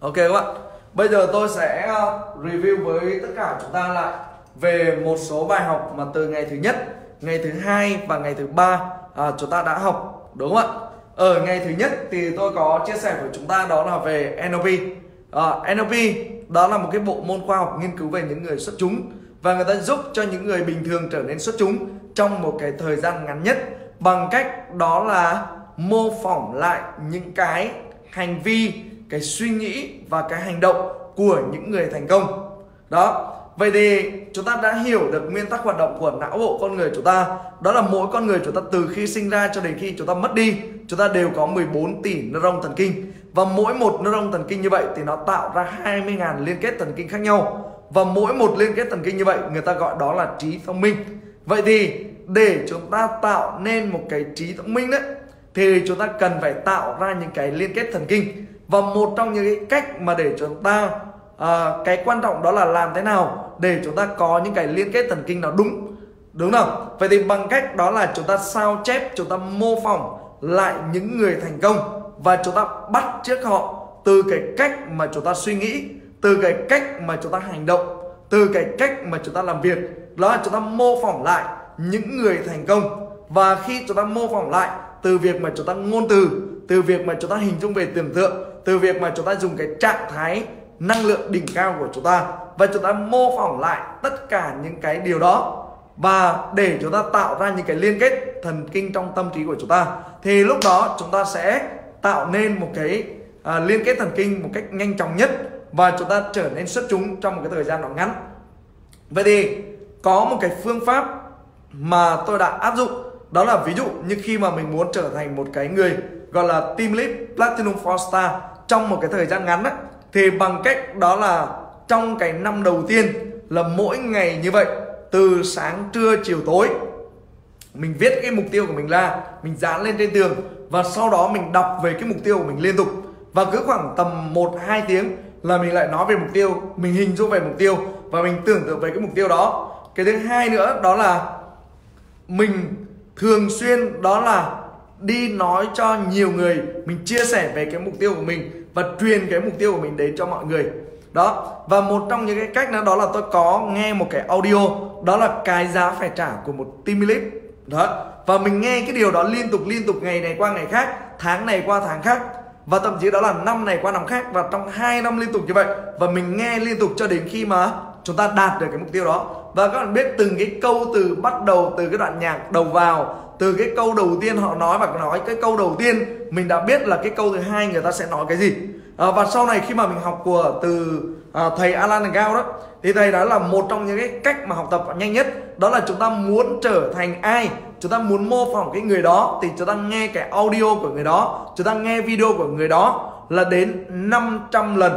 Ok các bạn, bây giờ tôi sẽ review với tất cả chúng ta lại về một số bài học mà từ ngày thứ nhất, ngày thứ hai và ngày thứ ba chúng ta đã học, đúng không ạ? Ở ngày thứ nhất thì tôi có chia sẻ với chúng ta đó là về NLP. NLP đó là một cái bộ môn khoa học nghiên cứu về những người xuất chúng, và người ta giúp cho những người bình thường trở nên xuất chúng trong một cái thời gian ngắn nhất bằng cách đó là mô phỏng lại những cái hành vi, cái suy nghĩ và cái hành động của những người thành công. Đó, vậy thì chúng ta đã hiểu được nguyên tắc hoạt động của não bộ con người chúng ta. Đó là mỗi con người chúng ta từ khi sinh ra cho đến khi chúng ta mất đi, chúng ta đều có 14 tỷ neuron thần kinh. Và mỗi một neuron thần kinh như vậy thì nó tạo ra 20.000 liên kết thần kinh khác nhau. Và mỗi một liên kết thần kinh như vậy người ta gọi đó là trí thông minh. Vậy thì để chúng ta tạo nên một cái trí thông minh đấy, thì chúng ta cần phải tạo ra những cái liên kết thần kinh. Và một trong những cái cách mà để chúng ta cái quan trọng đó là làm thế nào để chúng ta có những cái liên kết thần kinh nó đúng không? Vậy thì bằng cách đó là chúng ta sao chép, chúng ta mô phỏng lại những người thành công, và chúng ta bắt chước họ từ cái cách mà chúng ta suy nghĩ, từ cái cách mà chúng ta hành động, từ cái cách mà chúng ta làm việc. Đó là chúng ta mô phỏng lại những người thành công. Và khi chúng ta mô phỏng lại từ việc mà chúng ta ngôn từ, từ việc mà chúng ta hình dung về tưởng tượng, từ việc mà chúng ta dùng cái trạng thái năng lượng đỉnh cao của chúng ta, và chúng ta mô phỏng lại tất cả những cái điều đó, và để chúng ta tạo ra những cái liên kết thần kinh trong tâm trí của chúng ta, thì lúc đó chúng ta sẽ tạo nên một cái liên kết thần kinh một cách nhanh chóng nhất, và chúng ta trở nên xuất chúng trong một cái thời gian nó ngắn. Vậy thì có một cái phương pháp mà tôi đã áp dụng, đó là ví dụ như khi mà mình muốn trở thành một cái người gọi là Team Lead Platinum 4 Star trong một cái thời gian ngắn ấy, thì bằng cách đó là trong cái năm đầu tiên là mỗi ngày như vậy, từ sáng trưa chiều tối, mình viết cái mục tiêu của mình ra, mình dán lên trên tường, và sau đó mình đọc về cái mục tiêu của mình liên tục. Và cứ khoảng tầm 1-2 tiếng là mình lại nói về mục tiêu, mình hình dung về mục tiêu và mình tưởng tượng về cái mục tiêu đó. Cái thứ hai nữa đó là mình thường xuyên đó là đi nói cho nhiều người, mình chia sẻ về cái mục tiêu của mình và truyền cái mục tiêu của mình đến cho mọi người. Đó, và một trong những cái cách đó là tôi có nghe một cái audio, đó là cái giá phải trả của một team lead. Đó, và mình nghe cái điều đó liên tục, ngày này qua ngày khác, tháng này qua tháng khác, và thậm chí đó là năm này qua năm khác, và trong 2 năm liên tục như vậy. Và mình nghe liên tục cho đến khi mà chúng ta đạt được cái mục tiêu đó. Và các bạn biết từng cái câu từ bắt đầu, từ cái đoạn nhạc đầu vào, từ cái câu đầu tiên họ nói, và nói cái câu đầu tiên mình đã biết là cái câu thứ hai người ta sẽ nói cái gì. Và sau này khi mà mình học từ thầy Alan Gao đó, thì thầy đó là một trong những cái cách mà học tập nhanh nhất. Đó là chúng ta muốn trở thành ai, chúng ta muốn mô phỏng cái người đó, thì chúng ta nghe cái audio của người đó, chúng ta nghe video của người đó là đến 500 lần,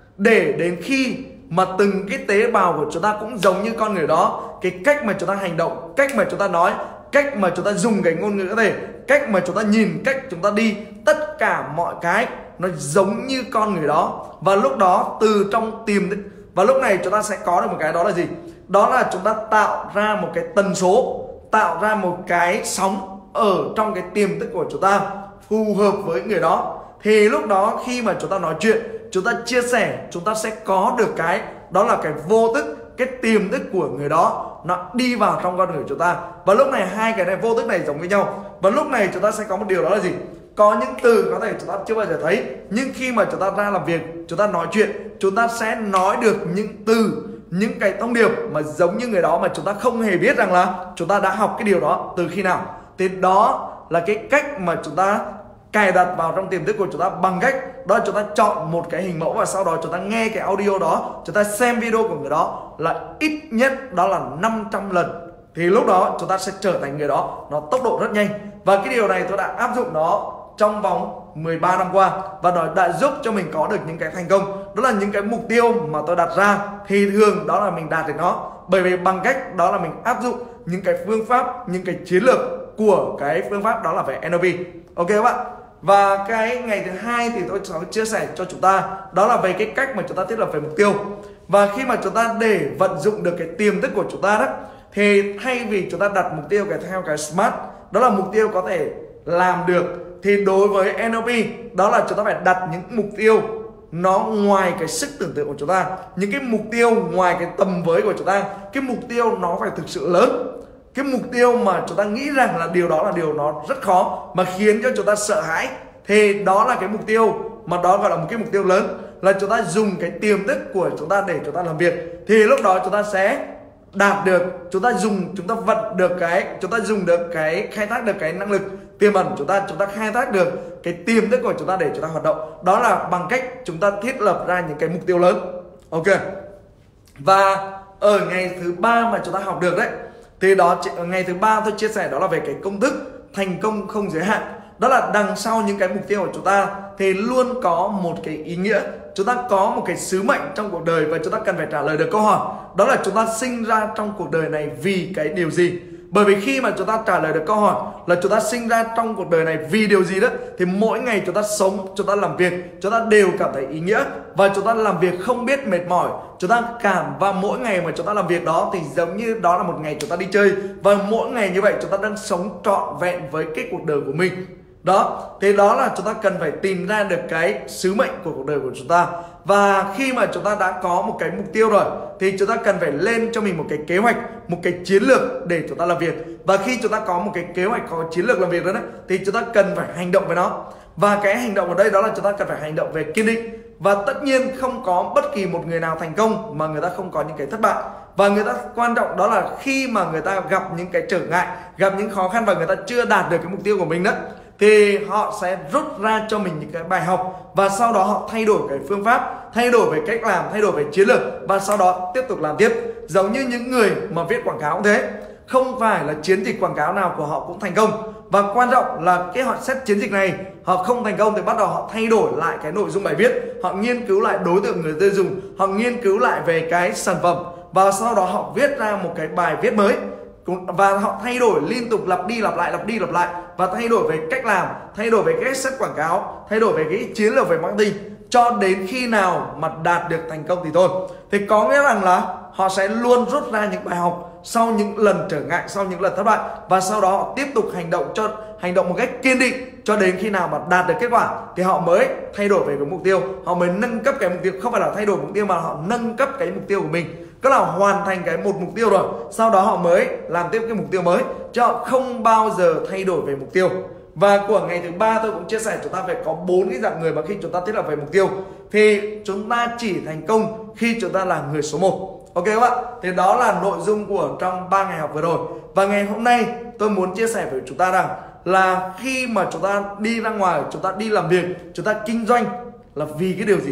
để đến khi mà từng cái tế bào của chúng ta cũng giống như con người đó. Cái cách mà chúng ta hành động, cách mà chúng ta nói, cách mà chúng ta dùng cái ngôn ngữ có thể, cách mà chúng ta nhìn, cách chúng ta đi, tất cả mọi cái nó giống như con người đó. Và lúc đó từ trong tiềm thức, và lúc này chúng ta sẽ có được một cái đó là gì? Đó là chúng ta tạo ra một cái tần số, tạo ra một cái sóng ở trong cái tiềm thức của chúng ta phù hợp với người đó. Thì lúc đó khi mà chúng ta nói chuyện, chúng ta chia sẻ, chúng ta sẽ có được cái đó là cái vô thức, cái tiềm thức của người đó nó đi vào trong con người chúng ta. Và lúc này hai cái này vô thức này giống với nhau. Và lúc này chúng ta sẽ có một điều đó là gì? Có những từ có thể chúng ta chưa bao giờ thấy, nhưng khi mà chúng ta ra làm việc, chúng ta nói chuyện, chúng ta sẽ nói được những từ, những cái thông điệp mà giống như người đó, mà chúng ta không hề biết rằng là chúng ta đã học cái điều đó từ khi nào. Thì đó là cái cách mà chúng ta cài đặt vào trong tiềm thức của chúng ta, bằng cách đó chúng ta chọn một cái hình mẫu, và sau đó chúng ta nghe cái audio đó, chúng ta xem video của người đó là ít nhất đó là 500 lần. Thì lúc đó chúng ta sẽ trở thành người đó, nó tốc độ rất nhanh. Và cái điều này tôi đã áp dụng nó trong vòng 13 năm qua, và nó đã giúp cho mình có được những cái thành công. Đó là những cái mục tiêu mà tôi đặt ra, thì thường đó là mình đạt được nó bởi vì bằng cách đó là mình áp dụng những cái phương pháp, những cái chiến lược của cái phương pháp đó là về NLP. Ok các bạn. Và cái ngày thứ hai thì tôi sẽ chia sẻ cho chúng ta đó là về cái cách mà chúng ta thiết lập về mục tiêu. Và khi mà chúng ta để vận dụng được cái tiềm thức của chúng ta đó, thì thay vì chúng ta đặt mục tiêu theo cái SMART, đó là mục tiêu có thể làm được, thì đối với NLP đó là chúng ta phải đặt những mục tiêu nó ngoài cái sức tưởng tượng của chúng ta, những cái mục tiêu ngoài cái tầm với của chúng ta, cái mục tiêu nó phải thực sự lớn. Cái mục tiêu mà chúng ta nghĩ rằng là điều đó là điều nó rất khó mà khiến cho chúng ta sợ hãi, thì đó là cái mục tiêu mà đó gọi là một cái mục tiêu lớn, là chúng ta dùng cái tiềm thức của chúng ta để chúng ta làm việc, thì lúc đó chúng ta sẽ đạt được, chúng ta vận được chúng ta dùng được khai thác được cái năng lực tiềm ẩn chúng ta khai thác được cái tiềm thức của chúng ta để chúng ta hoạt động. Đó là bằng cách chúng ta thiết lập ra những cái mục tiêu lớn. Ok. Và ở ngày thứ 3 mà chúng ta học được đấy, thì ngày thứ 3 tôi chia sẻ đó là về cái công thức thành công không giới hạn. Đó là đằng sau những cái mục tiêu của chúng ta thì luôn có một cái ý nghĩa, chúng ta có một cái sứ mệnh trong cuộc đời, và chúng ta cần phải trả lời được câu hỏi đó là chúng ta sinh ra trong cuộc đời này vì cái điều gì. Bởi vì khi mà chúng ta trả lời được câu hỏi là chúng ta sinh ra trong cuộc đời này vì điều gì đó, thì mỗi ngày chúng ta sống, chúng ta làm việc, chúng ta đều cảm thấy ý nghĩa, và chúng ta làm việc không biết mệt mỏi. Chúng ta và mỗi ngày mà chúng ta làm việc đó thì giống như đó là một ngày chúng ta đi chơi, và mỗi ngày như vậy chúng ta đang sống trọn vẹn với cái cuộc đời của mình. Đó, thì đó là chúng ta cần phải tìm ra được cái sứ mệnh của cuộc đời của chúng ta. Và khi mà chúng ta đã có một cái mục tiêu rồi thì chúng ta cần phải lên cho mình một cái kế hoạch, một cái chiến lược để chúng ta làm việc. Và khi chúng ta có một cái kế hoạch, có chiến lược làm việc đó thì chúng ta cần phải hành động với nó. Và cái hành động ở đây đó là chúng ta cần phải hành động về kiên định. Và tất nhiên không có bất kỳ một người nào thành công mà người ta không có những cái thất bại. Và người ta quan trọng đó là khi mà người ta gặp những cái trở ngại, gặp những khó khăn và người ta chưa đạt được cái mục tiêu của mình đó, thì họ sẽ rút ra cho mình những cái bài học, và sau đó họ thay đổi cái phương pháp, thay đổi về cách làm, thay đổi về chiến lược, và sau đó tiếp tục làm tiếp. Giống như những người mà viết quảng cáo cũng thế, không phải là chiến dịch quảng cáo nào của họ cũng thành công. Và quan trọng là cái họ xét chiến dịch này họ không thành công thì bắt đầu họ thay đổi lại cái nội dung bài viết, họ nghiên cứu lại đối tượng người tiêu dùng, họ nghiên cứu lại về cái sản phẩm, và sau đó họ viết ra một cái bài viết mới. Và họ thay đổi liên tục, lặp đi lặp lại, và thay đổi về cách làm, thay đổi về cách xét quảng cáo, thay đổi về cái chiến lược về marketing, cho đến khi nào mà đạt được thành công thì thôi. Thì có nghĩa rằng là họ sẽ luôn rút ra những bài học sau những lần trở ngại, sau những lần thất bại, và sau đó họ tiếp tục hành động một cách kiên định cho đến khi nào mà đạt được kết quả thì họ mới thay đổi về cái mục tiêu, họ mới nâng cấp cái mục tiêu. Không phải là thay đổi mục tiêu mà họ nâng cấp cái mục tiêu của mình, tức là hoàn thành một mục tiêu rồi, sau đó họ mới làm tiếp cái mục tiêu mới, chứ họ không bao giờ thay đổi về mục tiêu. Và của ngày thứ 3 tôi cũng chia sẻ chúng ta phải có 4 cái dạng người mà khi chúng ta thiết lập về mục tiêu thì chúng ta chỉ thành công khi chúng ta là người số 1. Ok các bạn, thì đó là nội dung của trong 3 ngày học vừa rồi. Và ngày hôm nay tôi muốn chia sẻ với chúng ta rằng là khi mà chúng ta đi ra ngoài, chúng ta đi làm việc, chúng ta kinh doanh là vì cái điều gì?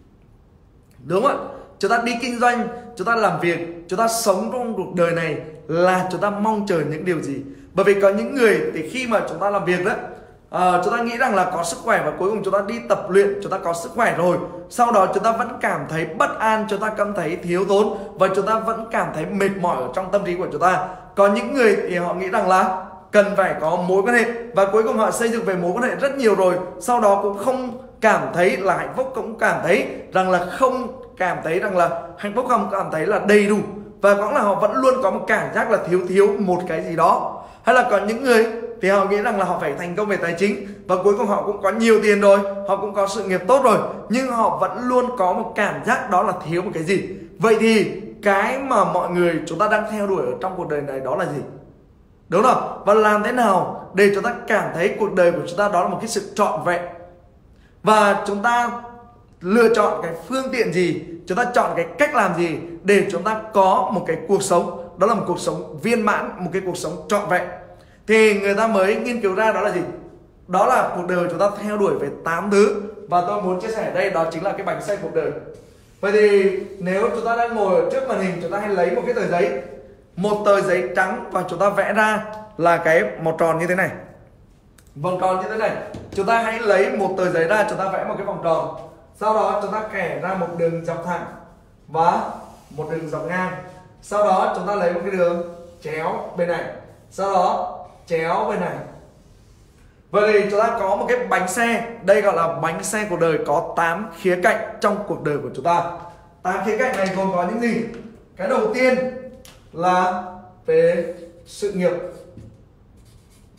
Đúng không ạ? Chúng ta đi kinh doanh, chúng ta làm việc, chúng ta sống trong cuộc đời này là chúng ta mong chờ những điều gì? Bởi vì có những người thì khi mà chúng ta làm việc đó, chúng ta nghĩ rằng là có sức khỏe, và cuối cùng chúng ta đi tập luyện, chúng ta có sức khỏe rồi, sau đó chúng ta vẫn cảm thấy bất an, chúng ta cảm thấy thiếu thốn, và chúng ta vẫn cảm thấy mệt mỏi ở trong tâm trí của chúng ta. Có những người thì họ nghĩ rằng là cần phải có mối quan hệ, và cuối cùng họ xây dựng về mối quan hệ rất nhiều rồi, sau đó cũng không cảm thấy là hạnh phúc, cũng cảm thấy rằng là không cảm thấy rằng là hạnh phúc, không cảm thấy là đầy đủ, và cũng là họ vẫn luôn có một cảm giác là thiếu một cái gì đó. Hay là có những người thì họ nghĩ rằng là họ phải thành công về tài chính, và cuối cùng họ cũng có nhiều tiền rồi, họ cũng có sự nghiệp tốt rồi, nhưng họ vẫn luôn có một cảm giác đó là thiếu một cái gì. Vậy thì cái mà mọi người chúng ta đang theo đuổi ở trong cuộc đời này đó là gì? Đúng không? Và làm thế nào để chúng ta cảm thấy cuộc đời của chúng ta đó là một cái sự trọn vẹn, và chúng ta lựa chọn cái phương tiện gì, chúng ta chọn cái cách làm gì để chúng ta có một cái cuộc sống đó là một cuộc sống viên mãn, một cái cuộc sống trọn vẹn. Thì người ta mới nghiên cứu ra đó là gì? Đó là cuộc đời của chúng ta theo đuổi về 8 thứ. Và tôi muốn chia sẻ ở đây đó chính là cái bánh xe cuộc đời. Vậy thì nếu chúng ta đang ngồi ở trước màn hình, chúng ta hãy lấy một cái tờ giấy, một tờ giấy trắng, và chúng ta vẽ ra là cái một tròn như thế này, vòng tròn như thế này. Chúng ta hãy lấy một tờ giấy ra, chúng ta vẽ một cái vòng tròn, sau đó chúng ta kẻ ra một đường dọc thẳng và một đường dọc ngang. Sau đó chúng ta lấy một cái đường chéo bên này, sau đó chéo bên này. Vậy thì chúng ta có một cái bánh xe, đây gọi là bánh xe cuộc đời, có 8 khía cạnh trong cuộc đời của chúng ta. 8 khía cạnh này gồm có những gì? Cái đầu tiên là về sự nghiệp.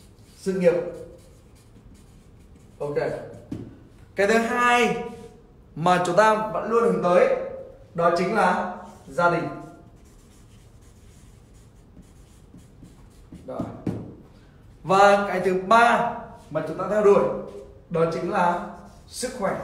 Ok. Cái thứ hai mà chúng ta vẫn luôn hướng tới, đó chính là gia đình. Đó. Và cái thứ ba mà chúng ta theo đuổi, đó chính là sức khỏe.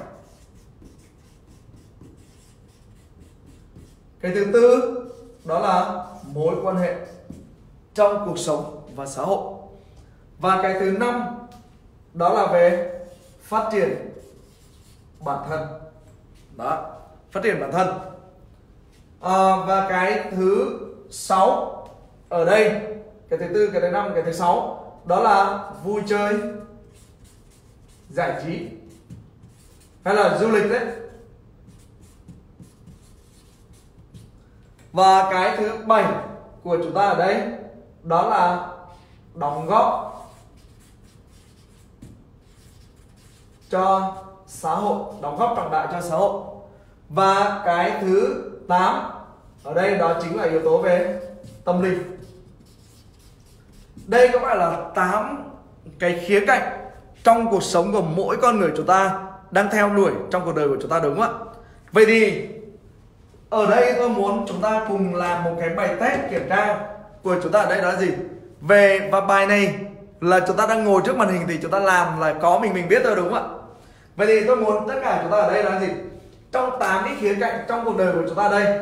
Cái thứ tư đó là mối quan hệ trong cuộc sống và xã hội. Và cái thứ năm đó là về phát triển bản thân. Đó, phát triển bản thân. Và cái thứ sáu ở đây, cái thứ tư, cái thứ năm, cái thứ sáu đó là vui chơi, giải trí hay là du lịch đấy. Và cái thứ bảy của chúng ta ở đây đó là đóng góp cho xã hội, đóng góp trọng đại cho xã hội. Và cái thứ 8 ở đây đó chính là yếu tố về tâm linh. Đây có phải là 8 cái khía cạnh trong cuộc sống của mỗi con người chúng ta đang theo đuổi trong cuộc đời của chúng ta, đúng không ạ? Vậy thì ở đây tôi muốn chúng ta cùng làm một cái bài test kiểm tra của chúng ta ở đây đó là gì? Và bài này là chúng ta đang ngồi trước màn hình thì chúng ta làm là có mình biết thôi, đúng không ạ? Vậy thì tôi muốn tất cả chúng ta ở đây là gì? Trong 8 cái khía cạnh trong cuộc đời của chúng ta đây,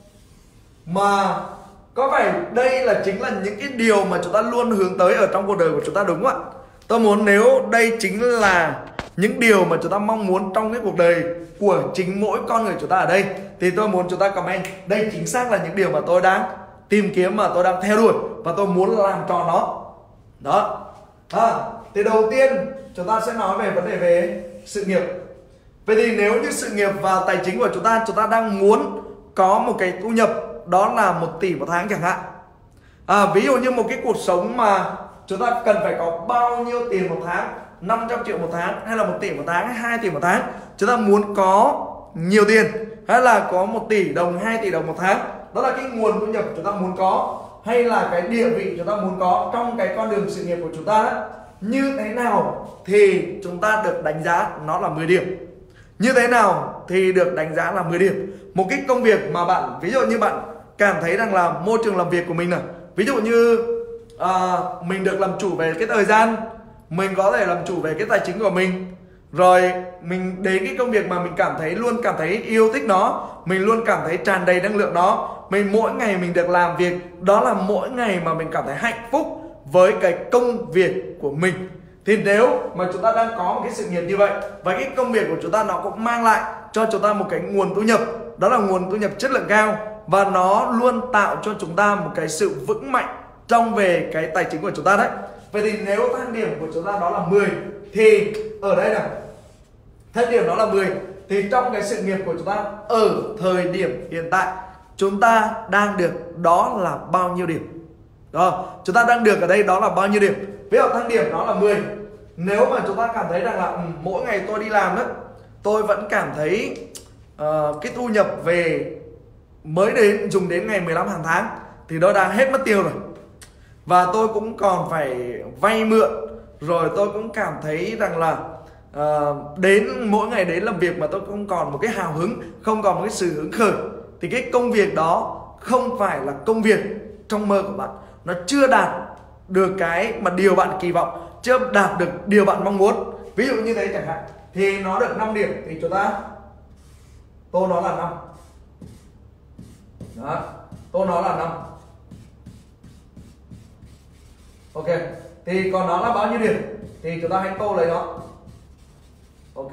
mà có phải đây là chính là những cái điều mà chúng ta luôn hướng tới ở trong cuộc đời của chúng ta, đúng không ạ? Tôi muốn nếu đây chính là những điều mà chúng ta mong muốn trong cái cuộc đời của chính mỗi con người chúng ta ở đây, thì tôi muốn chúng ta comment đây chính xác là những điều mà tôi đang tìm kiếm, mà tôi đang theo đuổi và tôi muốn làm tròn nó. Đó. Thì đầu tiên chúng ta sẽ nói về vấn đề về sự nghiệp. Vậy thì nếu như sự nghiệp và tài chính của chúng ta đang muốn có một cái thu nhập đó là 1 tỷ một tháng chẳng hạn. Ví dụ như một cái cuộc sống mà chúng ta cần phải có bao nhiêu tiền một tháng, 500 triệu một tháng, hay là 1 tỷ một tháng, hay 2 tỷ một tháng. Chúng ta muốn có nhiều tiền, hay là có 1 tỷ đồng, 2 tỷ đồng một tháng. Đó là cái nguồn thu nhập chúng ta muốn có, hay là cái địa vị chúng ta muốn có trong cái con đường sự nghiệp của chúng ta đó. Như thế nào thì chúng ta được đánh giá nó là 10 điểm. Như thế nào thì được đánh giá là 10 điểm. Một cái công việc mà bạn, ví dụ như bạn cảm thấy rằng là môi trường làm việc của mình này, ví dụ như mình được làm chủ về cái thời gian, mình có thể làm chủ về cái tài chính của mình, rồi mình đến cái công việc mà mình luôn cảm thấy yêu thích nó, mình luôn cảm thấy tràn đầy năng lượng đó, mỗi ngày mình được làm việc, đó là mỗi ngày mà mình cảm thấy hạnh phúc với cái công việc của mình. Thì nếu mà chúng ta đang có một cái sự nghiệp như vậy, và cái công việc của chúng ta nó cũng mang lại cho chúng ta một cái nguồn thu nhập, đó là nguồn thu nhập chất lượng cao, và nó luôn tạo cho chúng ta một cái sự vững mạnh trong về cái tài chính của chúng ta đấy. Vậy thì nếu thang điểm của chúng ta đó là 10, thì ở đây này, thang điểm đó là 10, thì trong cái sự nghiệp của chúng ta ở thời điểm hiện tại chúng ta đang được đó là bao nhiêu điểm? Đó, chúng ta đang được ở đây đó là bao nhiêu điểm? Ví dụ thang điểm đó là 10. Nếu mà chúng ta cảm thấy rằng là mỗi ngày tôi đi làm đó, tôi vẫn cảm thấy cái thu nhập về mới dùng đến ngày 15 hàng tháng thì đó đã hết mất tiêu rồi, và tôi cũng còn phải vay mượn, rồi tôi cũng cảm thấy rằng là đến mỗi ngày đến làm việc mà tôi không còn một cái hào hứng, không còn một cái sự hứng khởi, thì cái công việc đó không phải là công việc trong mơ của bạn. Nó chưa đạt được cái mà điều bạn kỳ vọng, chưa đạt được điều bạn mong muốn. Ví dụ như thế chẳng hạn, thì nó được 5 điểm thì chúng ta tô nó là 5. Đó, tô nó là 5. Ok, thì còn nó là bao nhiêu điểm thì chúng ta hãy tô lấy nó. Ok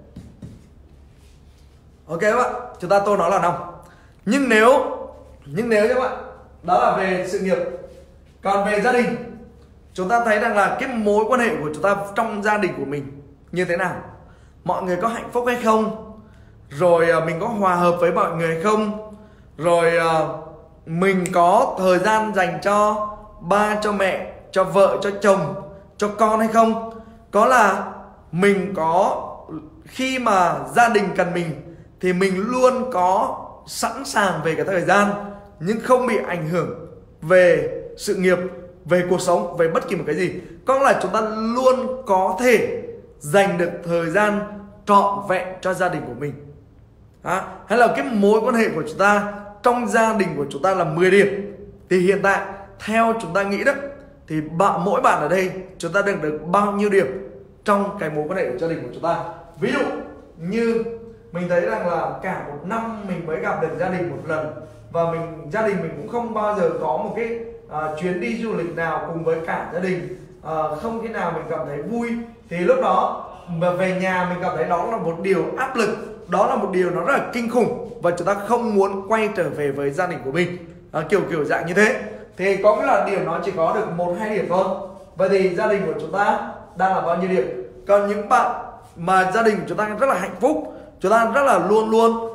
các bạn, chúng ta tô nó là 5. Nhưng nếu các bạn, đó là về sự nghiệp. Còn về gia đình, chúng ta thấy rằng là cái mối quan hệ của chúng ta trong gia đình của mình như thế nào? Mọi người có hạnh phúc hay không? Rồi mình có hòa hợp với mọi người hay không? Rồi mình có thời gian dành cho ba, cho mẹ, cho vợ, cho chồng, cho con hay không? Có là mình có, khi mà gia đình cần mình thì mình luôn có sẵn sàng về cái thời gian, nhưng không bị ảnh hưởng về sự nghiệp, về cuộc sống, về bất kỳ một cái gì. Có là chúng ta luôn có thể dành được thời gian trọn vẹn cho gia đình của mình. Hay là cái mối quan hệ của chúng ta trong gia đình của chúng ta là 10 điểm. Thì hiện tại theo chúng ta nghĩ đó, thì mỗi bạn ở đây chúng ta được bao nhiêu điểm trong cái mối quan hệ của gia đình của chúng ta. Ví dụ như mình thấy rằng là cả một năm mình mới gặp được gia đình một lần, và gia đình mình cũng không bao giờ có một cái chuyến đi du lịch nào cùng với cả gia đình, không khi nào mình cảm thấy vui. Thì lúc đó mà về nhà mình cảm thấy đó là một điều áp lực, đó là một điều nó rất là kinh khủng, và chúng ta không muốn quay trở về với gia đình của mình, kiểu dạng như thế. Thì có nghĩa là điểm nó chỉ có được 1-2 điểm thôi. Vậy thì gia đình của chúng ta đang là bao nhiêu điểm? Còn những bạn mà gia đình của chúng ta rất là hạnh phúc, chúng ta rất là luôn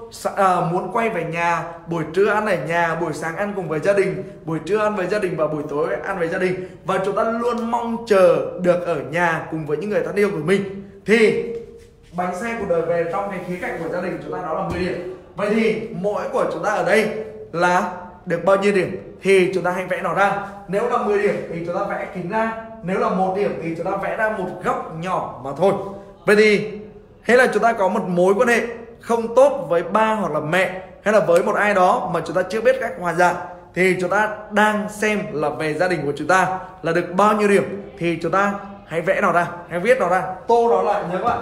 muốn quay về nhà, buổi trưa ăn ở nhà, buổi sáng ăn cùng với gia đình, buổi trưa ăn với gia đình và buổi tối ăn với gia đình, và chúng ta luôn mong chờ được ở nhà cùng với những người thân yêu của mình, thì bánh xe cuộc đời về trong cái khía cạnh của gia đình chúng ta đó là 10 điểm. Vậy thì mỗi của chúng ta ở đây là được bao nhiêu điểm thì chúng ta hãy vẽ nó ra. Nếu là 10 điểm thì chúng ta vẽ kính ra, nếu là 1 điểm thì chúng ta vẽ ra một góc nhỏ mà thôi. Vậy thì hay là chúng ta có một mối quan hệ không tốt với ba hoặc là mẹ, hay là với một ai đó mà chúng ta chưa biết cách hòa giải, thì chúng ta đang xem là về gia đình của chúng ta là được bao nhiêu điểm, thì chúng ta hãy vẽ nó ra, hãy viết nó ra, tô nó lại nhớ các bạn.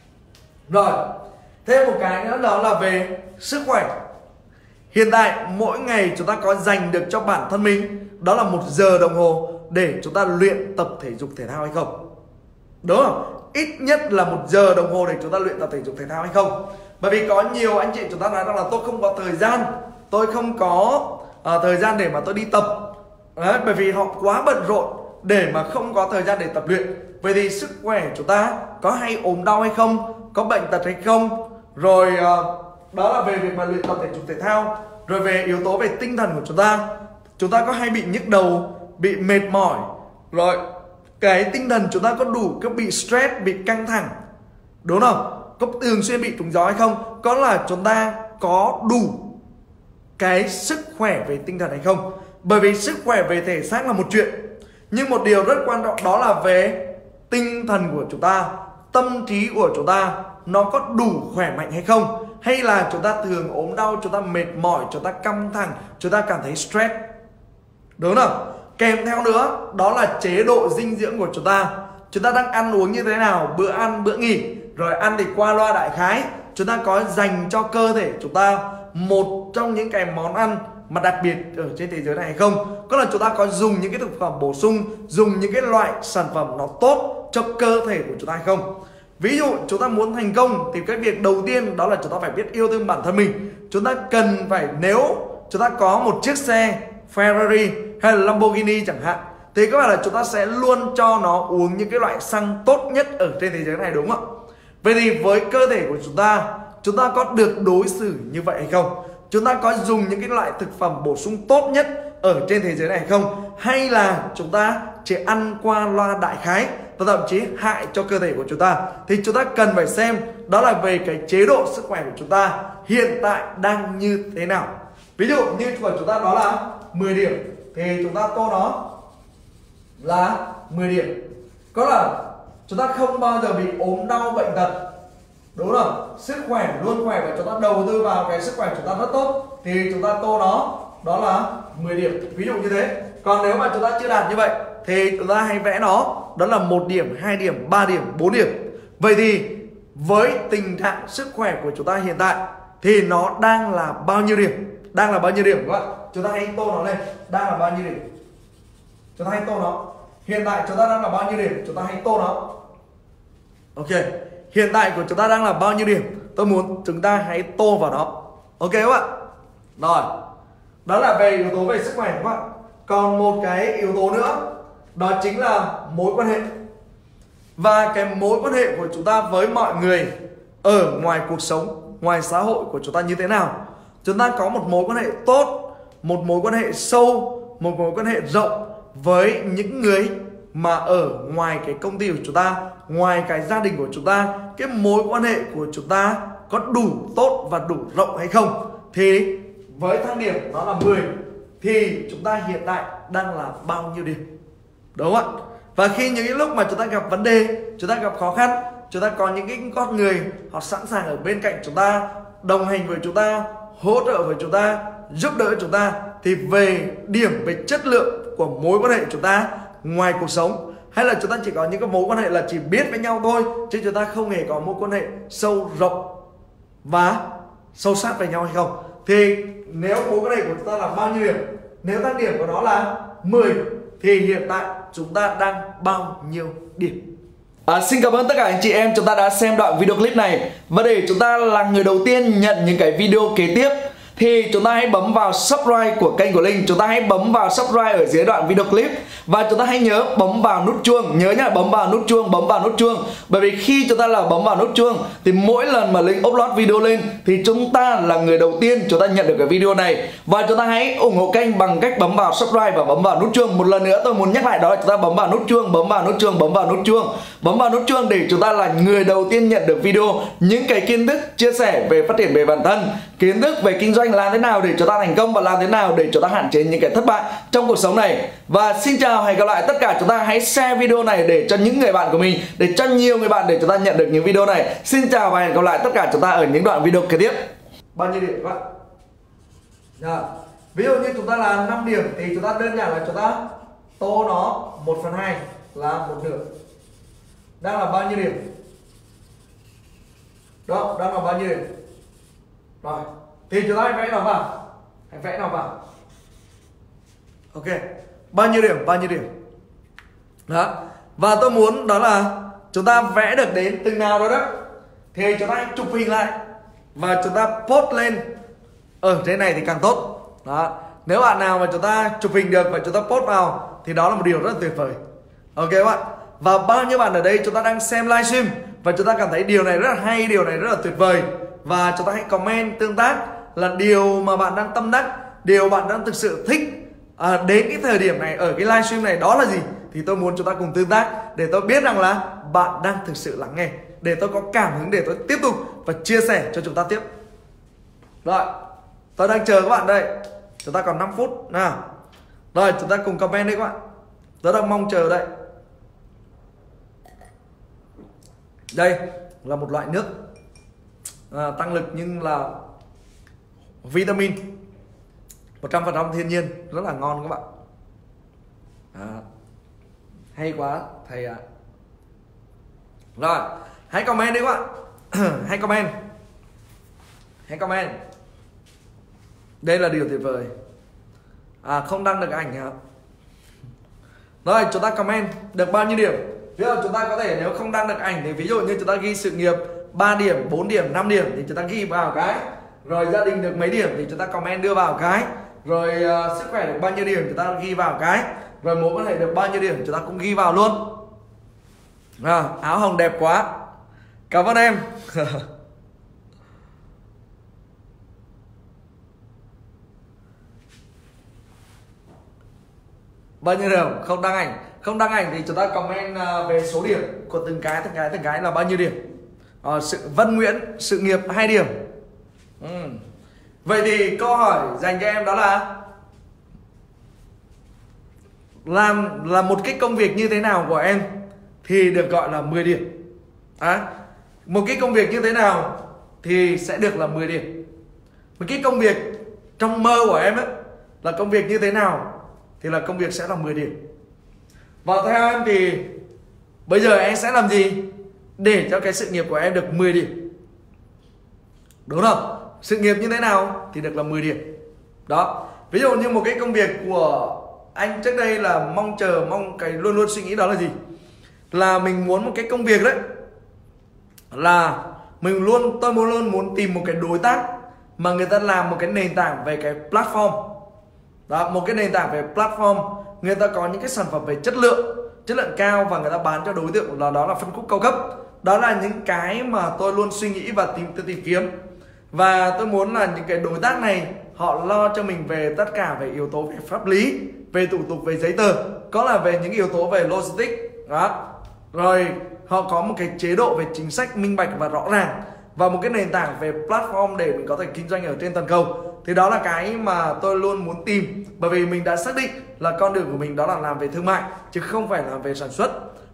Rồi, thêm một cái nữa đó là về sức khỏe. Hiện tại mỗi ngày chúng ta có dành được cho bản thân mình đó là 1 giờ đồng hồ để chúng ta luyện tập thể dục thể thao hay không? Đúng không? Ít nhất là 1 giờ đồng hồ để chúng ta luyện tập thể dục thể thao hay không? Bởi vì có nhiều anh chị chúng ta nói rằng là tôi không có thời gian, tôi không có thời gian để mà tôi đi tập. Đấy, bởi vì họ quá bận rộn để mà không có thời gian để tập luyện. Vậy thì sức khỏe chúng ta có hay ốm đau hay không? Có bệnh tật hay không? Rồi đó là về việc mà luyện tập thể dục thể thao. Rồi về yếu tố về tinh thần của chúng ta có hay bị nhức đầu, bị mệt mỏi, rồi cái tinh thần chúng ta có đủ, có bị stress, bị căng thẳng, đúng không? Có thường xuyên bị trúng gió hay không? Có là chúng ta có đủ cái sức khỏe về tinh thần hay không? Bởi vì sức khỏe về thể xác là một chuyện, nhưng một điều rất quan trọng đó là về tinh thần của chúng ta, tâm trí của chúng ta nó có đủ khỏe mạnh hay không? Hay là chúng ta thường ốm đau, chúng ta mệt mỏi, chúng ta căng thẳng, chúng ta cảm thấy stress, đúng không? Kèm theo nữa đó là chế độ dinh dưỡng của chúng ta. Chúng ta đang ăn uống như thế nào, bữa ăn, bữa nghỉ, rồi ăn thì qua loa đại khái. Chúng ta có dành cho cơ thể chúng ta một trong những cái món ăn mà đặc biệt ở trên thế giới này hay không? Có là chúng ta có dùng những cái thực phẩm bổ sung, dùng những cái loại sản phẩm nó tốt cho cơ thể của chúng ta hay không? Ví dụ chúng ta muốn thành công thì cái việc đầu tiên đó là chúng ta phải biết yêu thương bản thân mình. Chúng ta cần phải, nếu chúng ta có một chiếc xe Ferrari hay là Lamborghini chẳng hạn, thì các bạn là chúng ta sẽ luôn cho nó uống những cái loại xăng tốt nhất ở trên thế giới này, đúng không ạ? Vậy thì với cơ thể của chúng ta có được đối xử như vậy hay không? Chúng ta có dùng những cái loại thực phẩm bổ sung tốt nhất ở trên thế giới này hay không? Hay là chúng ta chỉ ăn qua loa đại khái và thậm chí hại cho cơ thể của chúng ta? Thì chúng ta cần phải xem đó là về cái chế độ sức khỏe của chúng ta hiện tại đang như thế nào. Ví dụ như của chúng ta đó là 10 điểm thì chúng ta tô nó là 10 điểm. Có là chúng ta không bao giờ bị ốm đau bệnh tật, đúng không? Sức khỏe luôn khỏe và chúng ta đầu tư vào cái sức khỏe chúng ta rất tốt thì chúng ta tô nó đó là 10 điểm, ví dụ như thế. Còn nếu mà chúng ta chưa đạt như vậy thì chúng ta hãy vẽ nó đó là 1 điểm, 2 điểm, 3 điểm, 4 điểm. Vậy thì với tình trạng sức khỏe của chúng ta hiện tại thì nó đang là bao nhiêu điểm? Đang là bao nhiêu điểm các bạn? Chúng ta hãy tô nó lên. Đang là bao nhiêu điểm? Chúng ta hãy tô nó. Hiện tại chúng ta đang là bao nhiêu điểm? Chúng ta hãy tô nó. Ok. Hiện tại của chúng ta đang là bao nhiêu điểm? Tôi muốn chúng ta hãy tô vào nó. Ok các bạn? Rồi. Đó là về yếu tố về sức khỏe các bạn. Còn một cái yếu tố nữa, đó chính là mối quan hệ. Và cái mối quan hệ của chúng ta với mọi người ở ngoài cuộc sống, ngoài xã hội của chúng ta như thế nào? Chúng ta có một mối quan hệ tốt, một mối quan hệ sâu, một mối quan hệ rộng với những người mà ở ngoài cái công ty của chúng ta, ngoài cái gia đình của chúng ta. Cái mối quan hệ của chúng ta có đủ tốt và đủ rộng hay không? Thì với thang điểm nó là 10 thì chúng ta hiện tại đang là bao nhiêu điểm? Đúng không ạ? Và khi những lúc mà chúng ta gặp vấn đề, chúng ta gặp khó khăn, chúng ta có những cái con người họ sẵn sàng ở bên cạnh chúng ta, đồng hành với chúng ta, hỗ trợ với chúng ta, giúp đỡ chúng ta, thì về điểm, về chất lượng của mối quan hệ chúng ta ngoài cuộc sống, hay là chúng ta chỉ có những cái mối quan hệ là chỉ biết với nhau thôi, chứ chúng ta không hề có mối quan hệ sâu rộng và sâu sát với nhau hay không. Thì nếu mối quan hệ của chúng ta là bao nhiêu điểm? Nếu tăng điểm của nó là 10 thì hiện tại chúng ta đang bao nhiêu điểm? Xin cảm ơn tất cả anh chị em chúng ta đã xem đoạn video clip này. Và để chúng ta là người đầu tiên nhận những cái video kế tiếp thì chúng ta hãy bấm vào subscribe của kênh của Linh. Chúng ta hãy bấm vào subscribe ở dưới đoạn video clip. Và chúng ta hãy nhớ bấm vào nút chuông. Nhớ nhá, bấm vào nút chuông, bấm vào nút chuông. Bởi vì khi chúng ta là bấm vào nút chuông thì mỗi lần mà Linh upload video lên thì chúng ta là người đầu tiên chúng ta nhận được cái video này. Và chúng ta hãy ủng hộ kênh bằng cách bấm vào subscribe và bấm vào nút chuông. Một lần nữa tôi muốn nhắc lại đó là chúng ta bấm vào nút chuông, bấm vào nút chuông, bấm vào nút chuông. Bấm vào nút chuông để chúng ta là người đầu tiên nhận được video, những cái kiến thức chia sẻ về phát triển về bản thân, kiến thức về kinh doanh, làm thế nào để chúng ta thành công và làm thế nào để chúng ta hạn chế những cái thất bại trong cuộc sống này. Và xin chào, hẹn gặp lại tất cả chúng ta. Hãy share video này để cho những người bạn của mình, để cho nhiều người bạn để chúng ta nhận được những video này. Xin chào và hẹn gặp lại tất cả chúng ta ở những đoạn video kế tiếp. Bao nhiêu điểm các bạn? Ví dụ như chúng ta là 5 điểm thì chúng ta đơn giản là chúng ta tô nó 1/2 là 1/2. Đang là bao nhiêu điểm? Đó, đang là bao nhiêu điểm? Rồi, thì chúng ta hãy vẽ nó vào. Hãy vẽ nó vào. Ok, bao nhiêu điểm? Bao nhiêu điểm? Đó. Và tôi muốn đó là chúng ta vẽ được đến từng nào đó đó thì chúng ta hãy chụp hình lại và chúng ta post lên ở trên này thì càng tốt. Đó. Nếu bạn nào mà chúng ta chụp hình được và chúng ta post vào thì đó là một điều rất là tuyệt vời. Ok các bạn. Và bao nhiêu bạn ở đây chúng ta đang xem livestream và chúng ta cảm thấy điều này rất là hay, điều này rất là tuyệt vời, và chúng ta hãy comment tương tác là điều mà bạn đang tâm đắc, điều bạn đang thực sự thích đến cái thời điểm này ở cái livestream này đó là gì, thì tôi muốn chúng ta cùng tương tác để tôi biết rằng là bạn đang thực sự lắng nghe, để tôi có cảm hứng để tôi tiếp tục và chia sẻ cho chúng ta tiếp. Rồi, tôi đang chờ các bạn đây. Chúng ta còn 5 phút nào. Rồi, chúng ta cùng comment đi các bạn. Tôi đang mong chờ đây. Đây là một loại nước tăng lực nhưng là vitamin 100% thiên nhiên, rất là ngon các bạn. Hay quá thầy ạ. Rồi, hãy comment đi các bạn. Hãy comment. Hãy comment. Đây là điều tuyệt vời. Không đăng được ảnh hả? Rồi, chúng ta comment được bao nhiêu điểm? Ví dụ chúng ta có thể nếu không đăng được ảnh thì ví dụ như chúng ta ghi sự nghiệp 3 điểm, 4 điểm, 5 điểm thì chúng ta ghi vào cái. Rồi gia đình được mấy điểm thì chúng ta comment đưa vào cái. Rồi sức khỏe được bao nhiêu điểm chúng ta ghi vào cái. Rồi mối quan hệ được bao nhiêu điểm chúng ta cũng ghi vào luôn. Áo hồng đẹp quá. Cảm ơn em. Bao nhiêu điểm? Không đăng ảnh. Không đăng ảnh thì chúng ta comment về số điểm của từng cái là bao nhiêu điểm. Vân Nguyễn, sự nghiệp 2 điểm. Vậy thì câu hỏi dành cho em đó là làm một cái công việc như thế nào của em thì được gọi là 10 điểm. Một cái công việc như thế nào thì sẽ được là 10 điểm. Một cái công việc trong mơ của em ấy là công việc như thế nào thì là công việc sẽ là 10 điểm. Và theo em thì bây giờ em sẽ làm gì để cho cái sự nghiệp của em được 10 điểm? Đúng không? Sự nghiệp như thế nào thì được là 10 điểm. Đó. Ví dụ như một cái công việc của anh trước đây là mong cái luôn luôn suy nghĩ đó là gì? Là mình muốn một cái công việc đấy là tôi luôn muốn tìm một cái đối tác mà người ta làm một cái nền tảng về cái platform. Đó, một cái nền tảng về platform, người ta có những cái sản phẩm về chất lượng cao và người ta bán cho đối tượng là đó là phân khúc cao cấp. Đó là những cái mà tôi luôn suy nghĩ và tìm kiếm. Và tôi muốn là những cái đối tác này họ lo cho mình về tất cả về yếu tố về pháp lý, về thủ tục, về giấy tờ, có là về những yếu tố về logistics. Đó. Rồi họ có một cái chế độ về chính sách minh bạch và rõ ràng, và một cái nền tảng về platform để mình có thể kinh doanh ở trên toàn cầu. Thì đó là cái mà tôi luôn muốn tìm. Bởi vì mình đã xác định là con đường của mình đó là làm về thương mại chứ không phải làm về sản xuất.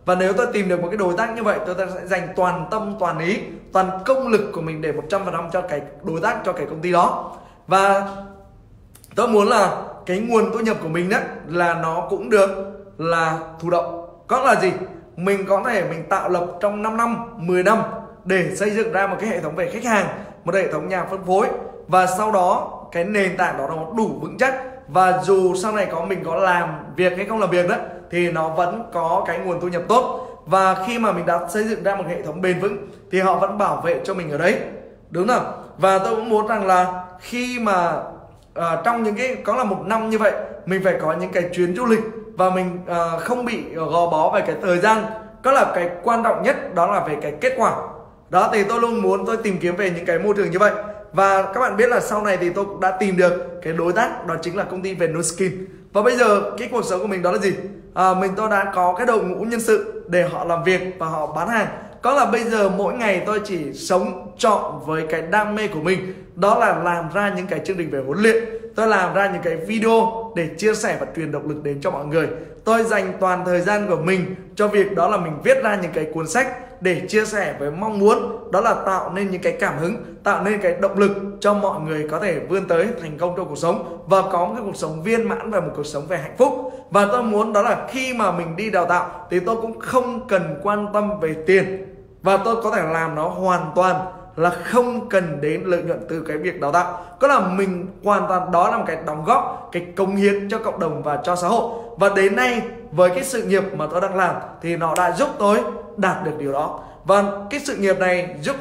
Và nếu tôi tìm được một cái đối tác như vậy, tôi sẽ dành toàn tâm, toàn ý, toàn công lực của mình để 100% cho cái đối tác, cho cái công ty đó. Và tôi muốn là cái nguồn thu nhập của mình đó là nó cũng được là thụ động. Có là gì? Mình có thể mình tạo lập trong 5 năm, 10 năm để xây dựng ra một cái hệ thống về khách hàng, một hệ thống nhà phân phối. Và sau đó cái nền tảng đó nó đủ vững chắc. Và dù sau này mình có làm việc hay không làm việc đó, thì nó vẫn có cái nguồn thu nhập tốt. Và khi mà mình đã xây dựng ra một hệ thống bền vững thì họ vẫn bảo vệ cho mình ở đấy, đúng không? Và tôi cũng muốn rằng là khi mà trong những cái có là một năm như vậy, mình phải có những cái chuyến du lịch và mình không bị gò bó về cái thời gian. Đó là cái quan trọng nhất, đó là về cái kết quả. Đó thì tôi luôn muốn tôi tìm kiếm về những cái môi trường như vậy. Và các bạn biết là sau này thì tôi cũng đã tìm được cái đối tác, đó chính là công ty về Nuskin. Và bây giờ cái cuộc sống của mình đó là gì? Tôi đã có cái đội ngũ nhân sự để họ làm việc và họ bán hàng. Có là bây giờ mỗi ngày tôi chỉ sống trọn với cái đam mê của mình, đó là làm ra những cái chương trình về huấn luyện. Tôi làm ra những cái video để chia sẻ và truyền động lực đến cho mọi người. Tôi dành toàn thời gian của mình cho việc đó là mình viết ra những cái cuốn sách để chia sẻ với mong muốn đó là tạo nên những cái cảm hứng, tạo nên cái động lực cho mọi người có thể vươn tới thành công trong cuộc sống và có một cái cuộc sống viên mãn và một cuộc sống về hạnh phúc. Và tôi muốn đó là khi mà mình đi đào tạo thì tôi cũng không cần quan tâm về tiền, và tôi có thể làm nó hoàn toàn là không cần đến lợi nhuận từ cái việc đào tạo. Có là mình hoàn toàn đó là một cái đóng góp, cái cống hiến cho cộng đồng và cho xã hội. Và đến nay với cái sự nghiệp mà tôi đang làm thì nó đã giúp tôi đạt được điều đó. Và cái sự nghiệp này giúp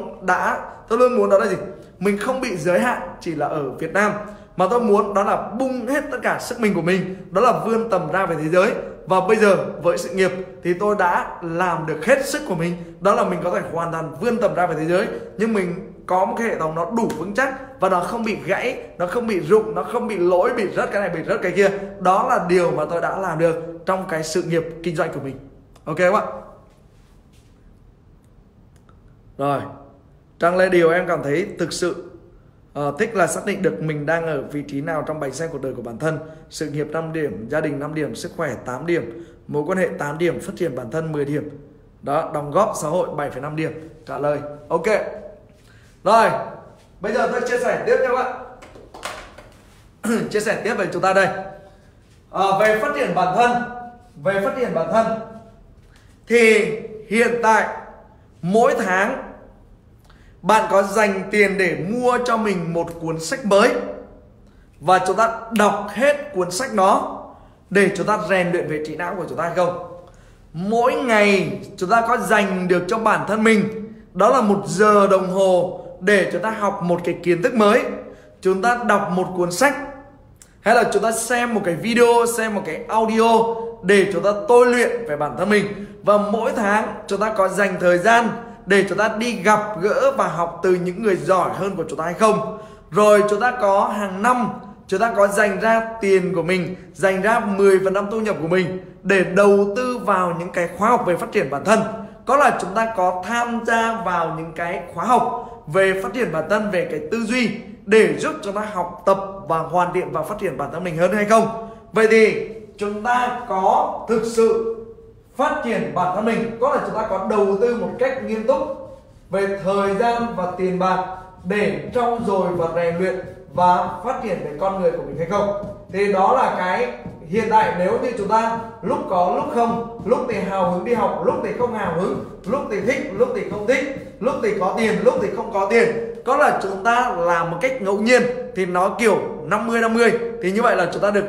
tôi luôn muốn đó là gì? Mình không bị giới hạn chỉ là ở Việt Nam, mà tôi muốn đó là bung hết tất cả sức mình của mình, đó là vươn tầm ra về thế giới. Và bây giờ với sự nghiệp thì tôi đã làm được hết sức của mình, đó là mình có thể hoàn toàn vươn tầm ra về thế giới, nhưng mình có một cái hệ thống nó đủ vững chắc và nó không bị gãy, nó không bị rụng, nó không bị lỗi, bị rớt cái này, bị rớt cái kia. Đó là điều mà tôi đã làm được trong cái sự nghiệp kinh doanh của mình. Ok các bạn? Rồi, Trang Lê điều em cảm thấy thực sự thích là xác định được mình đang ở vị trí nào trong bánh xe cuộc đời của bản thân. Sự nghiệp 5 điểm, gia đình 5 điểm, sức khỏe 8 điểm, mối quan hệ 8 điểm, phát triển bản thân 10 điểm. Đó, đóng góp xã hội 7,5 điểm. Trả lời. Ok. Rồi, bây giờ tôi chia sẻ tiếp nha các bạn. Chia sẻ tiếp về chúng ta đây. Về phát triển bản thân. Về phát triển bản thân thì hiện tại mỗi tháng bạn có dành tiền để mua cho mình một cuốn sách mới và chúng ta đọc hết cuốn sách đó để chúng ta rèn luyện về trí não của chúng ta hay không? Mỗi ngày chúng ta có dành được cho bản thân mình đó là 1 giờ đồng hồ để chúng ta học một cái kiến thức mới, chúng ta đọc một cuốn sách, hay là chúng ta xem một cái video, xem một cái audio để chúng ta tôi luyện về bản thân mình. Và mỗi tháng chúng ta có dành thời gian để chúng ta đi gặp gỡ và học từ những người giỏi hơn của chúng ta hay không? Rồi chúng ta có hàng năm chúng ta có dành ra tiền của mình, dành ra 10% thu nhập của mình để đầu tư vào những cái khóa học về phát triển bản thân. Có là chúng ta có tham gia vào những cái khóa học về phát triển bản thân, về cái tư duy để giúp chúng ta học tập và hoàn thiện và phát triển bản thân mình hơn hay không? Vậy thì chúng ta có thực sự phát triển bản thân mình, có là chúng ta có đầu tư một cách nghiêm túc về thời gian và tiền bạc để trau dồi và rèn luyện và phát triển về con người của mình hay không? Thì đó là cái hiện tại. Nếu như chúng ta lúc có lúc không, lúc thì hào hứng đi học, lúc thì không hào hứng, lúc thì thích, lúc thì không thích, lúc thì có tiền, lúc thì không có tiền, có là chúng ta làm một cách ngẫu nhiên thì nó kiểu 50-50, thì như vậy là chúng ta được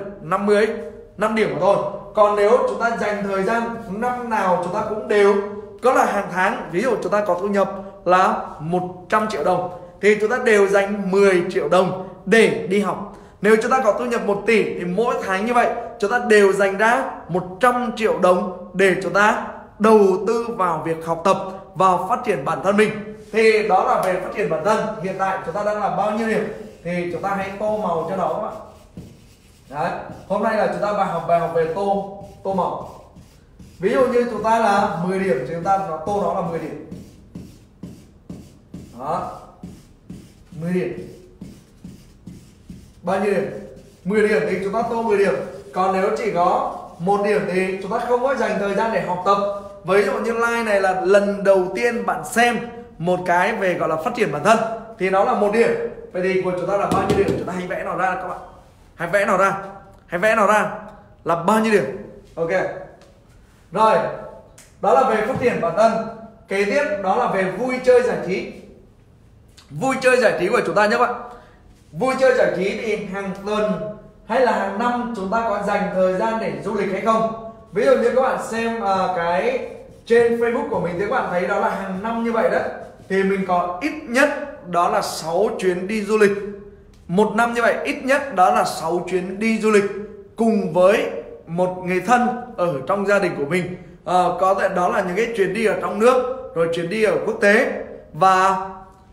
5 điểm mà thôi. Còn nếu chúng ta dành thời gian năm nào chúng ta cũng đều, có là hàng tháng, ví dụ chúng ta có thu nhập là 100 triệu đồng thì chúng ta đều dành 10 triệu đồng để đi học. Nếu chúng ta có thu nhập 1 tỷ thì mỗi tháng như vậy chúng ta đều dành ra 100 triệu đồng để chúng ta đầu tư vào việc học tập và phát triển bản thân mình. Thì đó là về phát triển bản thân. Hiện tại chúng ta đang làm bao nhiêu điểm thì chúng ta hãy tô màu cho nó các bạn. Đấy, hôm nay là chúng ta bài học về tô màu. Ví dụ như chúng ta là 10 điểm thì chúng ta tô nó là 10 điểm. Đó, 10 điểm. Bao nhiêu điểm? 10 điểm thì chúng ta tô 10 điểm. Còn nếu chỉ có 1 điểm thì chúng ta không có dành thời gian để học tập, ví dụ như like này là lần đầu tiên bạn xem một cái về gọi là phát triển bản thân thì nó là 1 điểm. Vậy thì của chúng ta là bao nhiêu điểm? Chúng ta hãy vẽ nó ra các bạn. Hãy vẽ nó ra là bao nhiêu điểm. Ok. Rồi, đó là về phát triển bản thân. Kế tiếp đó là về vui chơi giải trí. Vui chơi giải trí của chúng ta nhé bạn. Vui chơi giải trí thì hàng tuần hay là hàng năm chúng ta có dành thời gian để du lịch hay không? Ví dụ như các bạn xem cái trên Facebook của mình thì các bạn thấy đó là hàng năm như vậy đấy, thì mình có ít nhất đó là 6 chuyến đi du lịch. Một năm như vậy ít nhất đó là 6 chuyến đi du lịch cùng với một người thân ở trong gia đình của mình. Có thể đó là những cái chuyến đi ở trong nước, rồi chuyến đi ở quốc tế. Và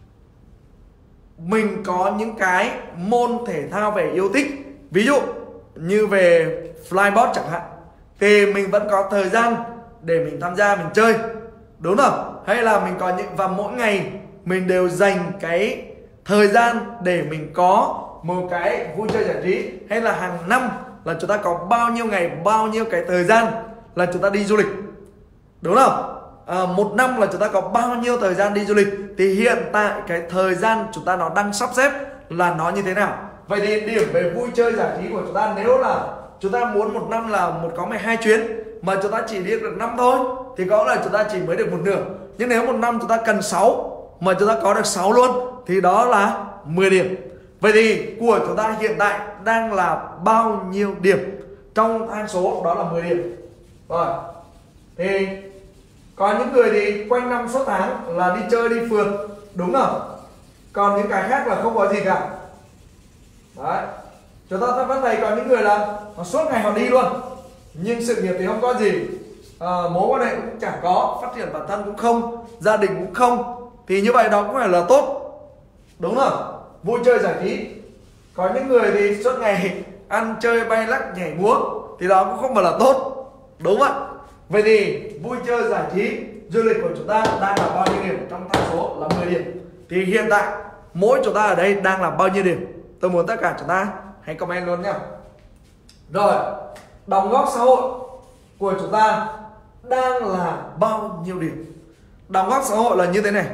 mình có những cái môn thể thao về yêu thích, ví dụ như về flyboard chẳng hạn, thì mình vẫn có thời gian để mình tham gia, mình chơi, đúng không? Hay là mình có và mỗi ngày mình đều dành cái thời gian để mình có một cái vui chơi giải trí. Hay là hàng năm là chúng ta có bao nhiêu ngày, bao nhiêu cái thời gian là chúng ta đi du lịch, đúng không? Một năm là chúng ta có bao nhiêu thời gian đi du lịch, thì hiện tại cái thời gian chúng ta nó đang sắp xếp là nó như thế nào. Vậy thì điểm về vui chơi giải trí của chúng ta, nếu là chúng ta muốn một năm là có 12 chuyến mà chúng ta chỉ đi được 5 thôi thì có là chúng ta chỉ mới được một nửa. Nhưng nếu một năm chúng ta cần 6 mà chúng ta có được 6 luôn thì đó là 10 điểm. Vậy thì của chúng ta hiện tại đang là bao nhiêu điểm trong thang số? Đó là 10 điểm. Rồi, thì có những người thì quanh năm suốt tháng là đi chơi đi phượt, đúng không? Còn những cái khác là không có gì cả. Đấy, chúng ta vẫn thấy có những người là suốt ngày họ đi luôn, nhưng sự nghiệp thì không có gì, mối quan hệ cũng chẳng có, phát triển bản thân cũng không, gia đình cũng không, thì như vậy đó cũng phải là tốt, đúng không? Vui chơi giải trí. Có những người thì suốt ngày ăn chơi bay lắc nhảy múa thì đó cũng không phải là tốt, đúng không ạ? Vậy thì vui chơi giải trí du lịch của chúng ta đang là bao nhiêu điểm trong thang số là 10 điểm. Thì hiện tại mỗi chúng ta ở đây đang là bao nhiêu điểm? Tôi muốn tất cả chúng ta hãy comment luôn nhé. Rồi, đóng góp xã hội của chúng ta đang là bao nhiêu điểm? Đóng góp xã hội là như thế này.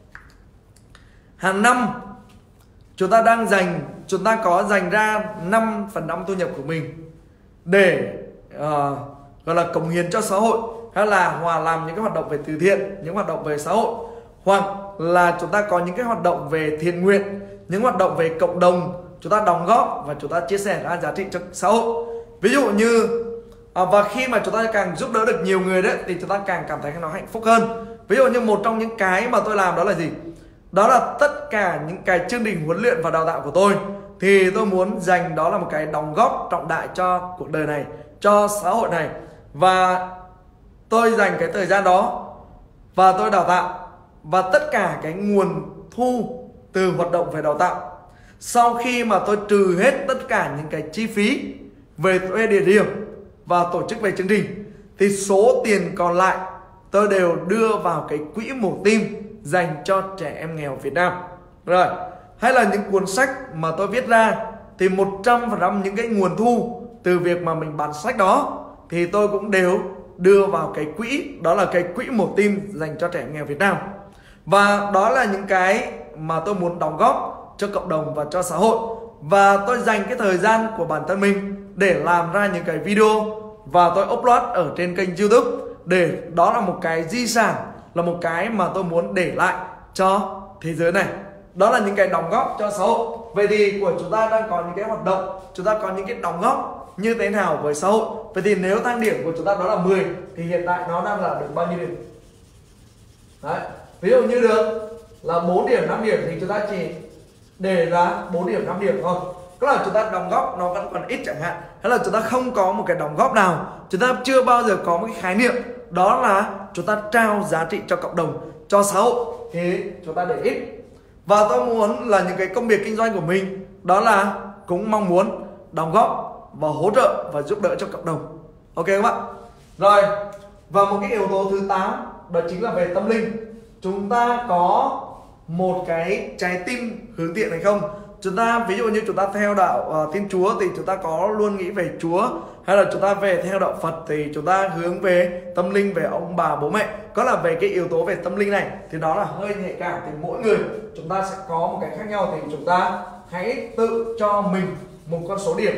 Hàng năm chúng ta có dành ra 5% thu nhập của mình để gọi là cống hiến cho xã hội, hay là hòa làm những cái hoạt động về từ thiện, những hoạt động về xã hội, hoặc là chúng ta có những cái hoạt động về thiện nguyện, những hoạt động về cộng đồng, chúng ta đóng góp và chúng ta chia sẻ ra giá trị cho xã hội. Ví dụ như và khi mà chúng ta càng giúp đỡ được nhiều người đấy thì chúng ta càng cảm thấy nó hạnh phúc hơn. Ví dụ như một trong những cái mà tôi làm đó là gì? Đó là tất cả những cái chương trình huấn luyện và đào tạo của tôi thì tôi muốn dành đó là một cái đóng góp trọng đại cho cuộc đời này, cho xã hội này. Và tôi dành cái thời gian đó và tôi đào tạo, và tất cả cái nguồn thu từ hoạt động về đào tạo, sau khi mà tôi trừ hết tất cả những cái chi phí về thuê địa điểm và tổ chức về chương trình, thì số tiền còn lại tôi đều đưa vào cái quỹ mổ tim dành cho trẻ em nghèo Việt Nam. Rồi, hay là những cuốn sách mà tôi viết ra thì 100% những cái nguồn thu từ việc mà mình bán sách đó thì tôi cũng đều đưa vào cái quỹ, đó là cái quỹ mổ tim dành cho trẻ em nghèo Việt Nam. Và đó là những cái mà tôi muốn đóng góp cho cộng đồng và cho xã hội. Và tôi dành cái thời gian của bản thân mình để làm ra những cái video và tôi upload ở trên kênh YouTube, để đó là một cái di sản, là một cái mà tôi muốn để lại cho thế giới này. Đó là những cái đóng góp cho xã hội. Vậy thì của chúng ta đang có những cái hoạt động, chúng ta có những cái đóng góp như thế nào với xã hội? Vậy thì nếu thang điểm của chúng ta đó là 10 thì hiện tại nó đang là được bao nhiêu điểm? Đấy, ví dụ như được là 4 điểm, 5 điểm thì chúng ta chỉ để ra 4 điểm, 5 điểm thôi. Tức là chúng ta đóng góp nó vẫn còn ít chẳng hạn, hay là chúng ta không có một cái đóng góp nào, chúng ta chưa bao giờ có một cái khái niệm đó là chúng ta trao giá trị cho cộng đồng, cho xã hội, thì chúng ta để ít. Và tôi muốn là những cái công việc kinh doanh của mình đó là cũng mong muốn đóng góp và hỗ trợ và giúp đỡ cho cộng đồng. Ok các bạn. Rồi, và một cái yếu tố thứ 8 đó chính là về tâm linh. Chúng ta có một cái trái tim hướng thiện hay không? chúng ta ví dụ như chúng ta theo đạo Thiên Chúa thì chúng ta có luôn nghĩ về Chúa, hay là chúng ta về theo đạo Phật thì chúng ta hướng về tâm linh, về ông bà bố mẹ, có là về cái yếu tố về tâm linh này thì nó là hơi nhạy cảm, thì mỗi người chúng ta sẽ có một cái khác nhau. Thì chúng ta hãy tự cho mình một con số điểm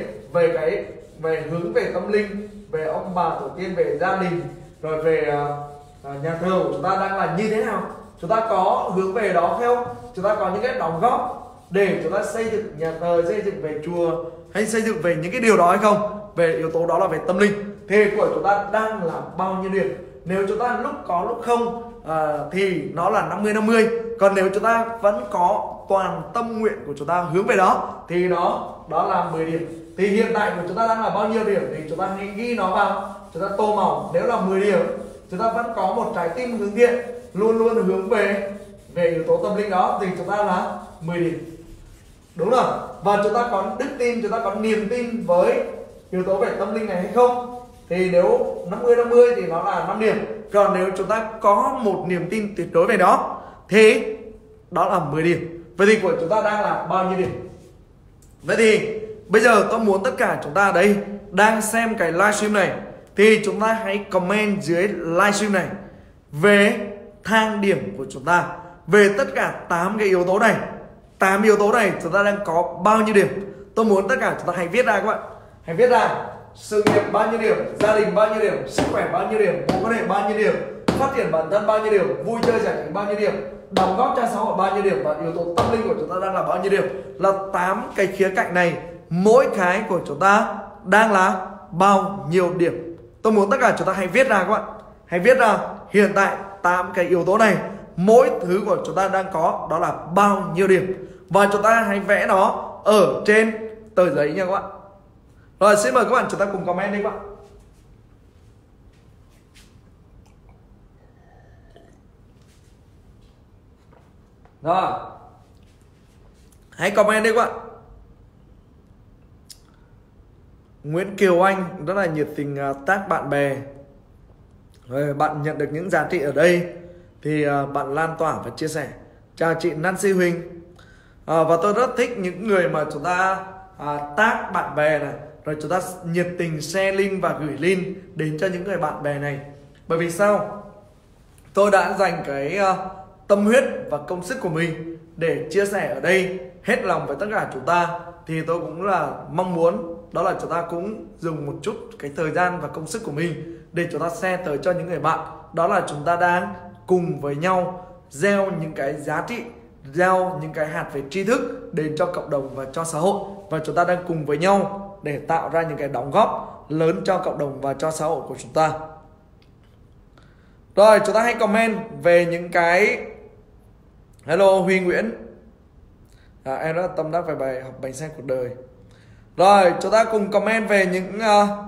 về hướng về tâm linh, về ông bà tổ tiên, về gia đình, rồi về nhà thờ của chúng ta đang là như thế nào. Chúng ta có hướng về đó không? Chúng ta có những cái đóng góp để chúng ta xây dựng nhà thờ, xây dựng về chùa, hay xây dựng về những cái điều đó hay không? Về yếu tố đó là về tâm linh thì của chúng ta đang là bao nhiêu điểm? Nếu chúng ta lúc có lúc không thì nó là 50-50. Còn nếu chúng ta vẫn có toàn tâm nguyện của chúng ta hướng về đó thì đó là 10 điểm. Thì hiện tại của chúng ta đang là bao nhiêu điểm thì chúng ta hãy ghi nó vào, chúng ta tô màu. Nếu là 10 điểm, chúng ta vẫn có một trái tim hướng thiện, luôn luôn hướng về yếu tố tâm linh đó thì chúng ta là 10 điểm. Đúng rồi. Và chúng ta có đức tin, chúng ta có niềm tin với yếu tố về tâm linh này hay không? Thì nếu 50-50 thì nó là 5 điểm. Còn nếu chúng ta có một niềm tin tuyệt đối về đó thì đó là 10 điểm. Vậy thì của chúng ta đang là bao nhiêu điểm? Vậy thì bây giờ tôi muốn tất cả chúng ta ở đây đang xem cái livestream này thì chúng ta hãy comment dưới livestream này về thang điểm của chúng ta, về tất cả 8 cái yếu tố này. 8 yếu tố này chúng ta đang có bao nhiêu điểm? Tôi muốn tất cả chúng ta hãy viết ra các bạn. Hãy viết ra sự nghiệp bao nhiêu điểm, gia đình bao nhiêu điểm, sức khỏe bao nhiêu điểm, mối quan hệ bao nhiêu điểm, phát triển bản thân bao nhiêu điểm, vui chơi giải trí bao nhiêu điểm, đóng góp cho xã hội bao nhiêu điểm, và yếu tố tâm linh của chúng ta đang là bao nhiêu điểm. Là 8 cái khía cạnh này, mỗi cái của chúng ta đang là bao nhiêu điểm. Tôi muốn tất cả chúng ta hãy viết ra các bạn. Hãy viết ra hiện tại 8 cái yếu tố này, mỗi thứ của chúng ta đang có đó là bao nhiêu điểm. Và chúng ta hãy vẽ nó ở trên tờ giấy nha các bạn. Rồi xin mời các bạn chúng ta cùng comment đi các bạn. Rồi, hãy comment đi các bạn. Nguyễn Kiều Anh rất là nhiệt tình tag bạn bè. Rồi, bạn nhận được những giá trị ở đây thì bạn lan tỏa và chia sẻ. Chào chị Nancy Huỳnh. Và tôi rất thích những người mà chúng ta tag bạn bè này, rồi chúng ta nhiệt tình share link và gửi link đến cho những người bạn bè này. Bởi vì sao? Tôi đã dành cái tâm huyết và công sức của mình để chia sẻ ở đây hết lòng với tất cả chúng ta. Thì tôi cũng là mong muốn đó là chúng ta cũng dùng một chút cái thời gian và công sức của mình để chúng ta share tới cho những người bạn. Đó là chúng ta đang cùng với nhau gieo những cái giá trị, gieo những cái hạt về tri thức đến cho cộng đồng và cho xã hội. Và chúng ta đang cùng với nhau để tạo ra những cái đóng góp lớn cho cộng đồng và cho xã hội của chúng ta. Rồi chúng ta hãy comment về những cái. Hello Huy Nguyễn. Em rất là tâm đắc về bài học bánh xe cuộc đời. Rồi chúng ta cùng comment về những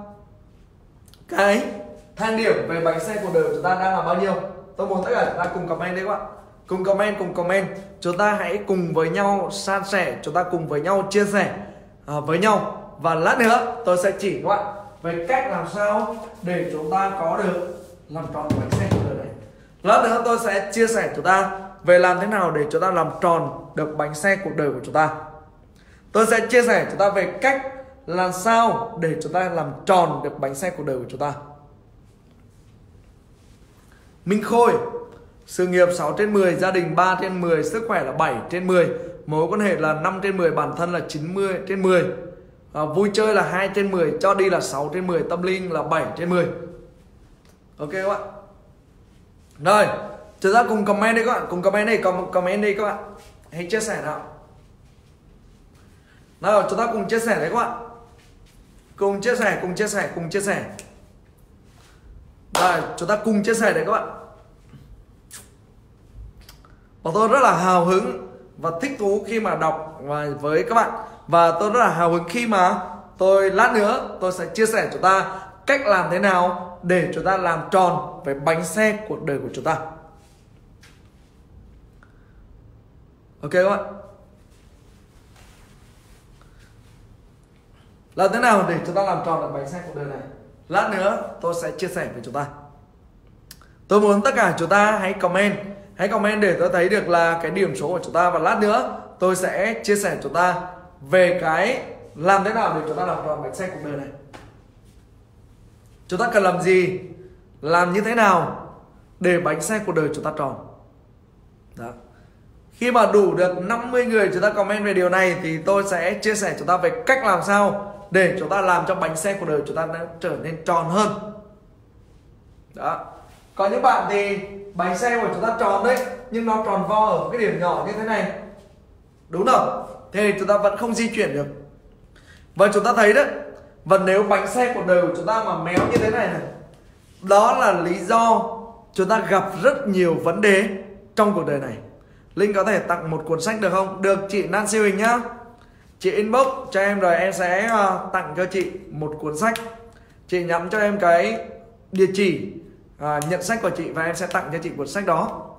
cái thang điểm về bánh xe cuộc đời của chúng ta đang là bao nhiêu. Tôi muốn tất cả chúng ta cùng comment đấy các bạn. Cùng comment. Chúng ta hãy cùng với nhau san sẻ, chúng ta cùng với nhau chia sẻ với nhau. Và lát nữa tôi sẽ chỉ các bạn về cách làm sao để chúng ta có được làm tròn bánh xe cuộc đời này. Lát nữa tôi sẽ chia sẻ chúng ta về làm thế nào để chúng ta làm tròn được bánh xe cuộc đời của chúng ta. Tôi sẽ chia sẻ chúng ta về cách làm sao để chúng ta làm tròn được bánh xe cuộc đời của chúng ta. Minh Khôi, sự nghiệp 6/10, gia đình 3/10, sức khỏe là 7/10, mối quan hệ là 5/10, bản thân là 90/10, vui chơi là 2/10, cho đi là 6/10, tâm linh là 7/10. Ok các bạn. Rồi, chúng ta cùng comment đi các bạn, cùng comment đi các bạn. Hãy chia sẻ nào. Nào, chúng ta cùng chia sẻ đấy các bạn. Cùng chia sẻ. Rồi, chúng ta cùng chia sẻ đấy các bạn. Và tôi rất là hào hứng và thích thú khi mà đọc với các bạn. Và tôi rất là hào hứng khi mà lát nữa tôi sẽ chia sẻ chúng ta cách làm thế nào để chúng ta làm tròn về bánh xe cuộc đời của chúng ta. Ok các bạn. Làm thế nào để chúng ta làm tròn được bánh xe cuộc đời này? Lát nữa tôi sẽ chia sẻ với chúng ta. Tôi muốn tất cả chúng ta hãy comment để tôi thấy được là cái điểm số của chúng ta. Và lát nữa tôi sẽ chia sẻ chúng ta về cái làm thế nào để chúng ta làm tròn bánh xe cuộc đời này. Chúng ta cần làm gì, làm như thế nào để bánh xe cuộc đời chúng ta tròn. Đó. Khi mà đủ được 50 người chúng ta comment về điều này thì tôi sẽ chia sẻ chúng ta về cách làm sao để chúng ta làm cho bánh xe cuộc đời chúng ta trở nên tròn hơn. Đó. Có những bạn thì bánh xe của chúng ta tròn đấy, nhưng nó tròn vo ở cái điểm nhỏ như thế này, đúng không? Thế thì chúng ta vẫn không di chuyển được. Và chúng ta thấy đấy, và nếu bánh xe cuộc đời của chúng ta mà méo như thế này này, đó là lý do chúng ta gặp rất nhiều vấn đề trong cuộc đời này. Linh có thể tặng một cuốn sách được không? Được chị Nancy Huỳnh nhá. Chị inbox cho em rồi em sẽ tặng cho chị một cuốn sách. Chị nhắn cho em cái địa chỉ nhận sách của chị và em sẽ tặng cho chị cuốn sách đó.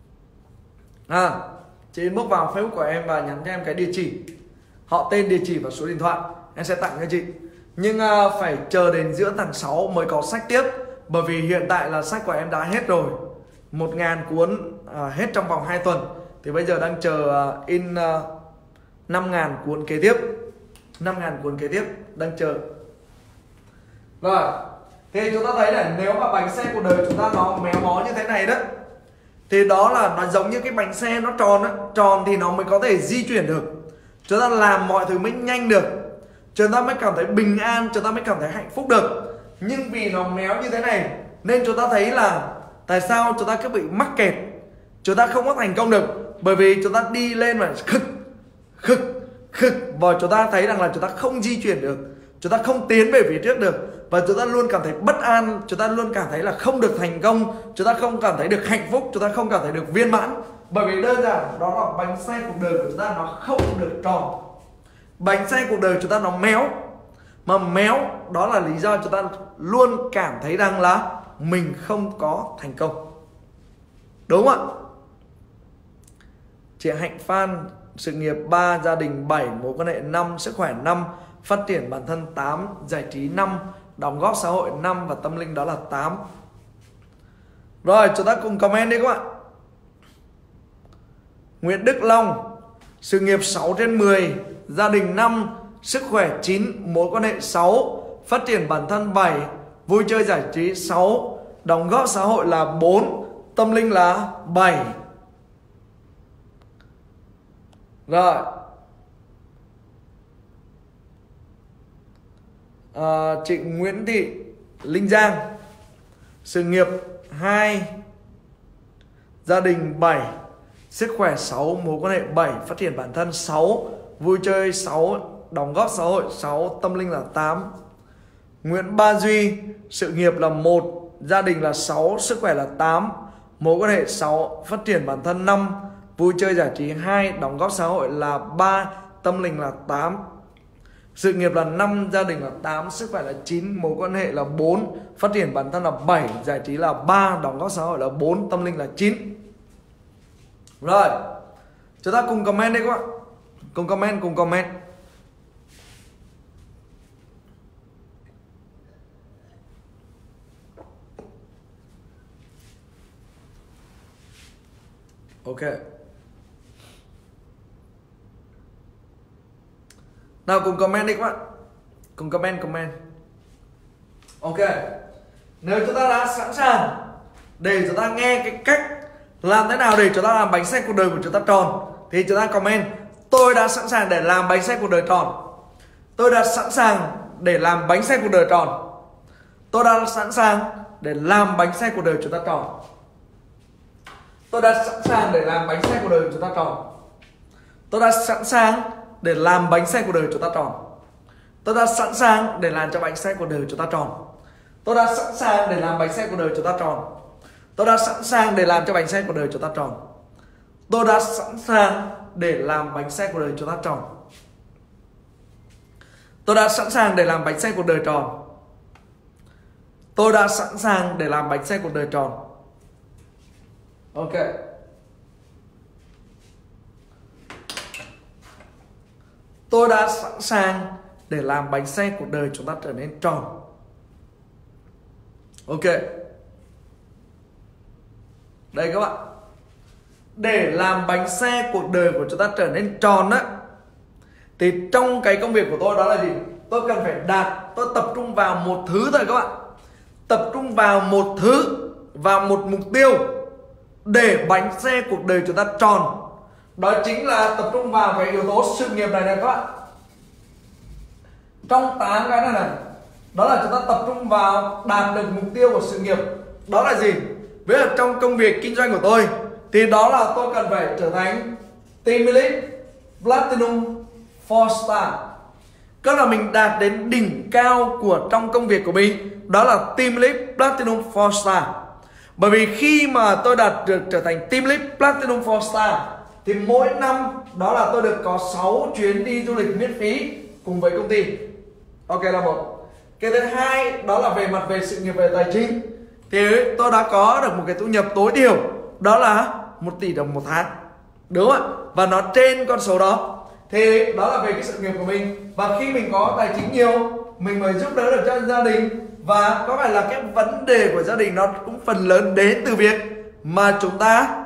Chị inbox vào Facebook của em và nhắn cho em cái địa chỉ, họ tên, địa chỉ và số điện thoại, em sẽ tặng cho chị. Nhưng phải chờ đến giữa tháng 6 mới có sách tiếp, bởi vì hiện tại là sách của em đã hết rồi, 1.000 cuốn hết trong vòng 2 tuần. Thì bây giờ đang chờ in 5.000 cuốn kế tiếp, 5.000 cuốn kế tiếp đang chờ. Rồi, thì chúng ta thấy là nếu mà bánh xe cuộc đời chúng ta nó méo mó như thế này đó, thì đó là nó giống như cái bánh xe nó tròn đó. Tròn thì nó mới có thể di chuyển được, chúng ta làm mọi thứ mới nhanh được, chúng ta mới cảm thấy bình an, chúng ta mới cảm thấy hạnh phúc được. Nhưng vì nó méo như thế này nên chúng ta thấy là tại sao chúng ta cứ bị mắc kẹt, chúng ta không có thành công được. Bởi vì chúng ta đi lên mà khực và chúng ta thấy rằng là chúng ta không di chuyển được, chúng ta không tiến về phía trước được, và chúng ta luôn cảm thấy bất an, chúng ta luôn cảm thấy là không được thành công, chúng ta không cảm thấy được hạnh phúc, chúng ta không cảm thấy được viên mãn. Bởi vì đơn giản đó là bánh xe cuộc đời của chúng ta nó không được tròn. Bánh xe cuộc đời chúng ta nó méo. Mà méo đó là lý do chúng ta luôn cảm thấy rằng là mình không có thành công. Đúng không ạ? Chị Hạnh Phan, sự nghiệp 3, gia đình 7, mối quan hệ 5, sức khỏe 5, phát triển bản thân 8, giải trí 5, đóng góp xã hội 5 và tâm linh đó là 8. Rồi chúng ta cùng comment đi các bạn. Nguyễn Đức Long, sự nghiệp 6/10, gia đình 5, sức khỏe 9, mối quan hệ 6, phát triển bản thân 7, vui chơi giải trí 6, đóng góp xã hội là 4, tâm linh là 7. Rồi, chị Nguyễn Thị Linh Giang, sự nghiệp 2, gia đình 7, sức khỏe 6, mối quan hệ 7, phát triển bản thân 6, vui chơi 6, đóng góp xã hội 6, tâm linh là 8. Nguyễn Ba Duy, sự nghiệp là 1, gia đình là 6, sức khỏe là 8, mối quan hệ 6, phát triển bản thân 5, vui chơi giải trí 2, đóng góp xã hội là 3, tâm linh là 8. Sự nghiệp là 5, gia đình là 8, sức khỏe là 9, mối quan hệ là 4, phát triển bản thân là 7, giải trí là 3, đóng góp xã hội là 4, tâm linh là 9. Rồi, chúng ta cùng comment đi các bạn. Cùng comment. Ok. Nào cùng comment đi các bạn. Cùng comment. Ok. Nếu chúng ta đã sẵn sàng để chúng ta nghe cái cách làm thế nào để chúng ta làm bánh xe cuộc đời của chúng ta tròn thì chúng ta comment: tôi đã sẵn sàng để làm bánh xe cuộc đời tròn. Tôi đã sẵn sàng để làm bánh xe cuộc đời tròn. Tôi đã sẵn sàng để làm bánh xe cuộc đời chúng ta tròn. Tôi đã sẵn sàng để làm bánh xe cuộc đời chúng ta tròn. Tôi đã sẵn sàng để làm bánh xe cuộc đời chúng ta tròn. Tôi đã sẵn sàng để làm cho bánh xe cuộc đời chúng ta tròn. Tôi đã sẵn sàng để làm bánh xe cuộc đời chúng ta tròn. Tôi đã sẵn sàng để làm cho bánh xe cuộc đời chúng ta tròn. Tôi đã sẵn sàng để làm bánh xe cuộc đời chúng ta tròn. Tôi đã sẵn sàng để làm bánh xe cuộc đời tròn. Tôi đã sẵn sàng để làm bánh xe cuộc đời tròn. Ok. Tôi đã sẵn sàng để làm bánh xe cuộc đời chúng ta trở nên tròn. Ok. Đây các bạn. để làm bánh xe cuộc đời của chúng ta trở nên tròn á, thì trong cái công việc của tôi đó là gì? Tôi cần phải tôi tập trung vào một thứ thôi các bạn. Tập trung vào một thứ, vào một mục tiêu để bánh xe cuộc đời chúng ta tròn. Đó chính là tập trung vào cái yếu tố sự nghiệp này các bạn. Trong 8 cái này, đó là chúng ta tập trung vào đạt được mục tiêu của sự nghiệp. Đó là gì? Ví dụ trong công việc kinh doanh của tôi thì đó là tôi cần phải trở thành Team Elite Platinum 4 Star. Tức là mình đạt đến đỉnh cao của trong công việc của mình, đó là Team Elite Platinum 4 Star. Bởi vì khi mà tôi đạt được trở thành Team Elite Platinum 4 Star thì mỗi năm đó là tôi được có 6 chuyến đi du lịch miễn phí cùng với công ty. Ok là một. Cái thứ hai đó là về mặt về sự nghiệp về tài chính, thì tôi đã có được một cái thu nhập tối thiểu đó là 1 tỷ đồng một tháng, đúng không ạ? Và nó trên con số đó, thì đó là về cái sự nghiệp của mình. Và khi mình có tài chính nhiều, mình mới giúp đỡ được cho gia đình. Và có phải là cái vấn đề của gia đình nó cũng phần lớn đến từ việc mà chúng ta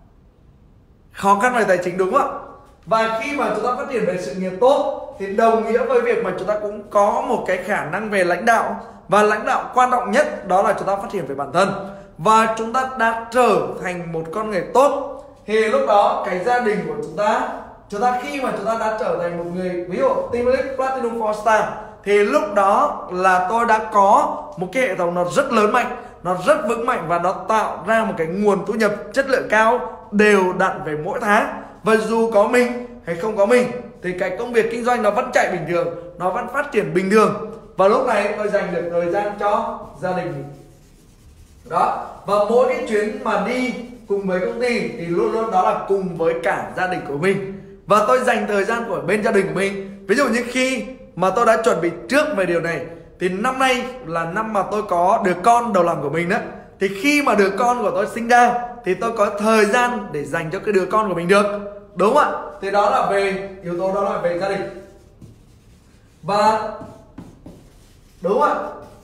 khó khăn về tài chính, đúng không ạ? Và khi mà chúng ta phát triển về sự nghiệp tốt thì đồng nghĩa với việc mà chúng ta cũng có một cái khả năng về lãnh đạo. Và lãnh đạo quan trọng nhất đó là chúng ta phát triển về bản thân. Và chúng ta đã trở thành một con người tốt, thì lúc đó cái gia đình của chúng ta khi mà chúng ta đã trở thành một người ví dụ Team Elite Platinum 4 Star, thì lúc đó là tôi đã có một cái hệ thống nó rất lớn mạnh, nó rất vững mạnh, và nó tạo ra một cái nguồn thu nhập chất lượng cao đều đặn về mỗi tháng. Và dù có mình hay không có mình thì cái công việc kinh doanh nó vẫn chạy bình thường, nó vẫn phát triển bình thường. Và lúc này tôi dành được thời gian cho gia đình mình. Đó, và mỗi cái chuyến mà đi cùng với công ty thì luôn luôn đó là cùng với cả gia đình của mình. Và tôi dành thời gian của bên gia đình của mình. Ví dụ như khi mà tôi đã chuẩn bị trước về điều này thì năm nay là năm mà tôi có đứa con đầu lòng của mình đó. Thì khi mà đứa con của tôi sinh ra thì tôi có thời gian để dành cho cái đứa con của mình được, đúng không ạ? Thì đó là về yếu tố, đó là về gia đình. Và đúng không ạ?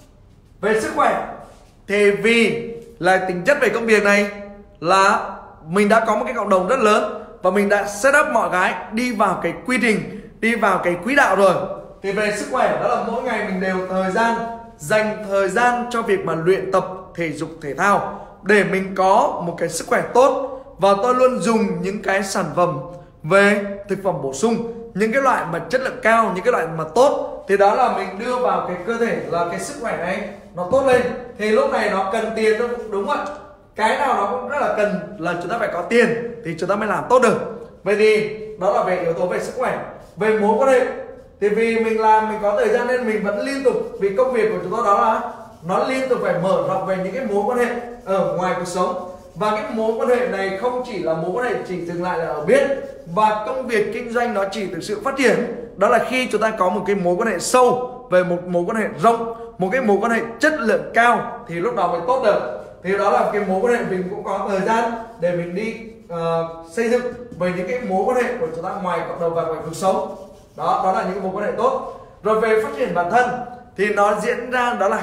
Về sức khỏe thì vì là tính chất về công việc này là mình đã có một cái cộng đồng rất lớn và mình đã set up mọi cái đi vào cái quy trình, đi vào cái quỹ đạo rồi. Thì về sức khỏe đó là mỗi ngày mình đều dành thời gian cho việc mà luyện tập thể dục thể thao để mình có một cái sức khỏe tốt. Và tôi luôn dùng những cái sản phẩm về thực phẩm bổ sung, những cái loại mà chất lượng cao, những cái loại mà tốt, thì đó là mình đưa vào cái cơ thể là cái sức khỏe này nó tốt lên. Thì lúc này nó cần tiền thôi, đúng không ạ? Cái nào nó cũng rất là cần là chúng ta phải có tiền thì chúng ta mới làm tốt được. Vậy thì đó là về yếu tố về sức khỏe. Về mối quan hệ thì vì mình có thời gian nên mình vẫn liên tục, vì công việc của chúng ta đó là nó liên tục phải mở rộng về những cái mối quan hệ ở ngoài cuộc sống. Và cái mối quan hệ này không chỉ là mối quan hệ chỉ dừng lại là ở biết, và công việc kinh doanh nó chỉ thực sự phát triển đó là khi chúng ta có một cái mối quan hệ sâu, về một mối quan hệ rộng, một cái mối quan hệ chất lượng cao thì lúc đó mới tốt được. Thì đó là cái mối quan hệ mình cũng có thời gian để mình đi xây dựng về những cái mối quan hệ của chúng ta ngoài cộng đồng và ngoài cuộc sống. Đó là những cái mối quan hệ tốt. Rồi về phát triển bản thân thì nó diễn ra đó là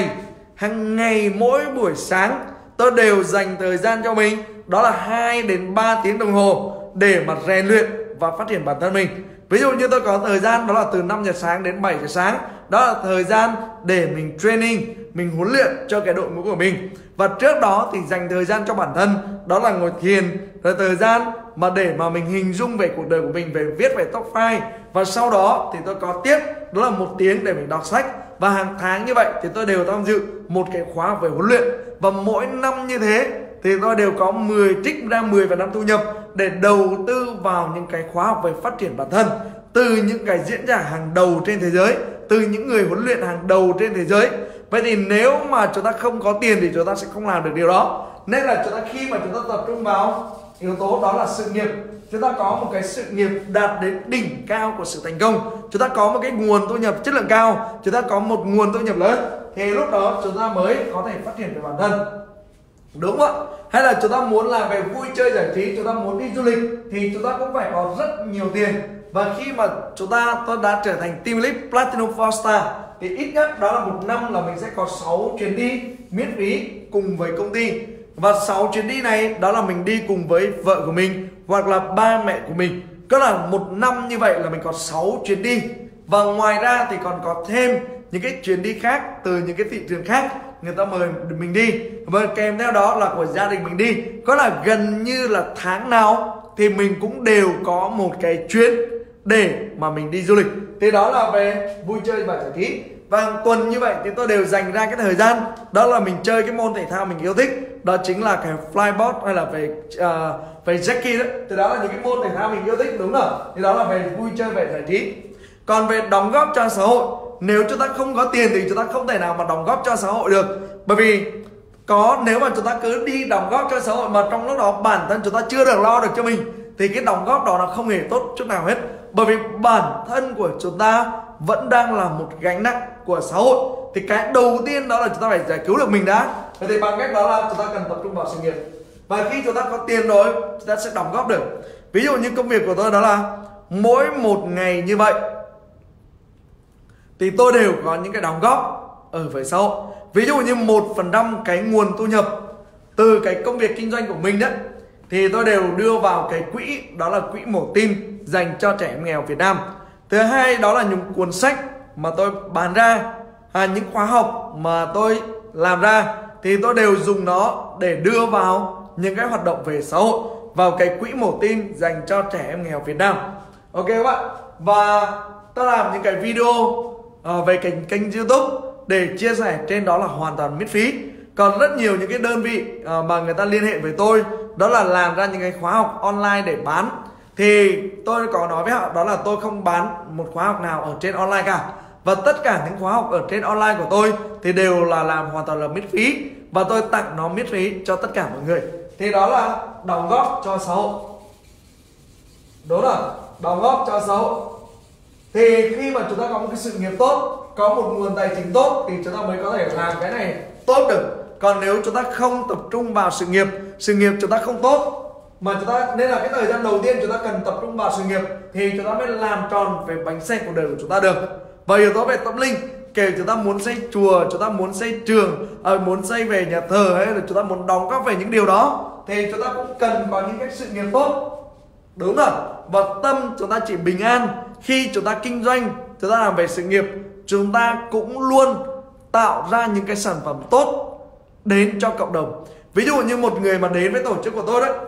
hàng ngày mỗi buổi sáng tôi đều dành thời gian cho mình, đó là 2 đến 3 tiếng đồng hồ để mà rèn luyện và phát triển bản thân mình. Ví dụ như tôi có thời gian đó là từ 5 giờ sáng đến 7 giờ sáng, đó là thời gian để mình training, mình huấn luyện cho cái đội ngũ của mình. Và trước đó thì dành thời gian cho bản thân, đó là ngồi thiền, rồi thời gian mà để mà mình hình dung về cuộc đời của mình, về viết về top 5. Và sau đó thì tôi có tiếp đó là 1 tiếng để mình đọc sách. Và hàng tháng như vậy thì tôi đều tham dự một cái khóa về huấn luyện. Và mỗi năm như thế thì tôi đều có trích ra 10% thu nhập để đầu tư vào những cái khóa học về phát triển bản thân, từ những cái diễn giả hàng đầu trên thế giới, từ những người huấn luyện hàng đầu trên thế giới. Vậy thì nếu mà chúng ta không có tiền thì chúng ta sẽ không làm được điều đó. Nên là khi mà chúng ta tập trung vào yếu tố đó là sự nghiệp, chúng ta có một cái sự nghiệp đạt đến đỉnh cao của sự thành công, chúng ta có một cái nguồn thu nhập chất lượng cao, chúng ta có một nguồn thu nhập lớn, thì lúc đó chúng ta mới có thể phát triển về bản thân, đúng không ạ? Hay là chúng ta muốn làm về vui chơi giải trí, chúng ta muốn đi du lịch thì chúng ta cũng phải có rất nhiều tiền. Và khi mà tôi đã trở thành Team Elite Platinum 4 Star thì ít nhất đó là 1 năm là mình sẽ có 6 chuyến đi miễn phí cùng với công ty. Và 6 chuyến đi này đó là mình đi cùng với vợ của mình hoặc là ba mẹ của mình. Tức là một năm như vậy là mình có 6 chuyến đi. Và ngoài ra thì còn có thêm những cái chuyến đi khác từ những cái thị trường khác người ta mời mình đi, và kèm theo đó là của gia đình mình đi. Có là gần như là tháng nào thì mình cũng đều có một cái chuyến để mà mình đi du lịch. Thì đó là về vui chơi và giải trí. Và tuần như vậy thì tôi đều dành ra cái thời gian đó là mình chơi cái môn thể thao mình yêu thích, đó chính là cái flyboard hay là về jet ski đó. Thì đó là những cái môn thể thao mình yêu thích, đúng rồi. Thì đó là về vui chơi về giải trí. Còn về đóng góp cho xã hội, nếu chúng ta không có tiền thì chúng ta không thể nào mà đóng góp cho xã hội được. Bởi vì nếu mà chúng ta cứ đi đóng góp cho xã hội mà trong lúc đó bản thân chúng ta chưa được lo được cho mình thì cái đóng góp đó nó không hề tốt chút nào hết. Bởi vì bản thân của chúng ta vẫn đang là một gánh nặng của xã hội. Thì cái đầu tiên đó là chúng ta phải giải cứu được mình đã. Vậy thì bằng cách đó là chúng ta cần tập trung vào sự nghiệp. Và khi chúng ta có tiền rồi, chúng ta sẽ đóng góp được. Ví dụ như công việc của tôi đó là mỗi một ngày như vậy thì tôi đều có những cái đóng góp ở với xã hội. Ví dụ như 1% cái nguồn thu nhập từ cái công việc kinh doanh của mình đấy thì tôi đều đưa vào cái quỹ, đó là quỹ mổ tim dành cho trẻ em nghèo Việt Nam. Thứ hai đó là những cuốn sách mà tôi bán ra, những khóa học mà tôi làm ra thì tôi đều dùng nó để đưa vào những cái hoạt động về xã hội, vào cái quỹ mổ tim dành cho trẻ em nghèo Việt Nam. Ok các bạn. Và tôi làm những cái video về kênh YouTube để chia sẻ trên đó là hoàn toàn miễn phí. Còn rất nhiều những cái đơn vị mà người ta liên hệ với tôi, đó là làm ra những cái khóa học online để bán. Thì tôi có nói với họ đó là tôi không bán một khóa học nào ở trên online cả. Và tất cả những khóa học ở trên online của tôi thì đều là làm hoàn toàn là miễn phí. Và tôi tặng nó miễn phí cho tất cả mọi người. Thì đó là đóng góp cho xã hội. Đúng rồi, đóng góp cho xã hội. Thì khi mà chúng ta có một cái sự nghiệp tốt, có một nguồn tài chính tốt thì chúng ta mới có thể làm cái này tốt được. Còn nếu chúng ta không tập trung vào sự nghiệp chúng ta không tốt, mà chúng ta nên là cái thời gian đầu tiên chúng ta cần tập trung vào sự nghiệp thì chúng ta mới làm tròn về bánh xe cuộc đời của chúng ta được. Và yếu tố về tâm linh, kể chúng ta muốn xây chùa, chúng ta muốn xây trường, muốn xây về nhà thờ, hay là chúng ta muốn đóng góp về những điều đó thì chúng ta cũng cần có những cái sự nghiệp tốt. Đúng rồi. Và tâm chúng ta chỉ bình an khi chúng ta kinh doanh, chúng ta làm về sự nghiệp, chúng ta cũng luôn tạo ra những cái sản phẩm tốt đến cho cộng đồng. Ví dụ như một người mà đến với tổ chức của tôi đấy,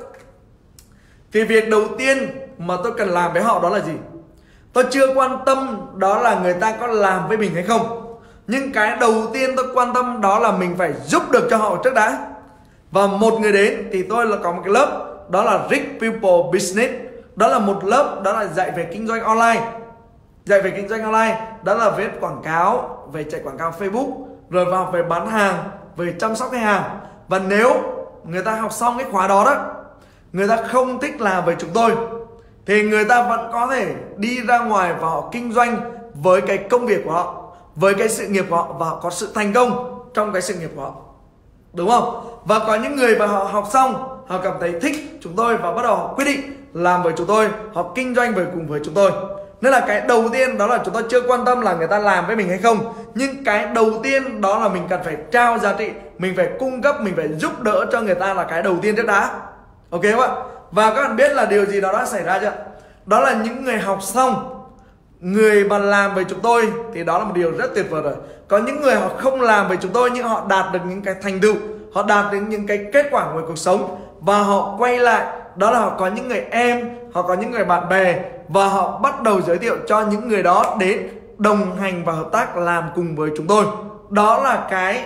thì việc đầu tiên mà tôi cần làm với họ đó là gì? Tôi chưa quan tâm đó là người ta có làm với mình hay không, nhưng cái đầu tiên tôi quan tâm đó là mình phải giúp được cho họ trước đã. Và một người đến thì tôi là có một cái lớp đó là Rich People Business. Đó là một lớp đó là dạy về kinh doanh online. Dạy về kinh doanh online đó là viết quảng cáo, về chạy quảng cáo Facebook, rồi vào về bán hàng, về chăm sóc khách hàng. Và nếu người ta học xong cái khóa đó đó, người ta không thích làm với chúng tôi thì người ta vẫn có thể đi ra ngoài và họ kinh doanh với cái công việc của họ, với cái sự nghiệp của họ, và họ có sự thành công trong cái sự nghiệp của họ. Đúng không? Và có những người mà họ học xong, họ cảm thấy thích chúng tôi và bắt đầu họ quyết định làm với chúng tôi, họ kinh doanh cùng với chúng tôi. Nên là cái đầu tiên đó là chúng ta chưa quan tâm là người ta làm với mình hay không, nhưng cái đầu tiên đó là mình cần phải trao giá trị, mình phải cung cấp, mình phải giúp đỡ cho người ta là cái đầu tiên trước đã. Ok các bạn? Và các bạn biết là điều gì đó đã xảy ra chưa? Đó là những người học xong, người mà làm với chúng tôi thì đó là một điều rất tuyệt vời rồi. Có những người họ không làm với chúng tôi nhưng họ đạt được những cái thành tựu, họ đạt được những cái kết quả của cuộc sống, và họ quay lại, đó là họ có những người em, họ có những người bạn bè, và họ bắt đầu giới thiệu cho những người đó đến đồng hành và hợp tác làm cùng với chúng tôi. Đó là cái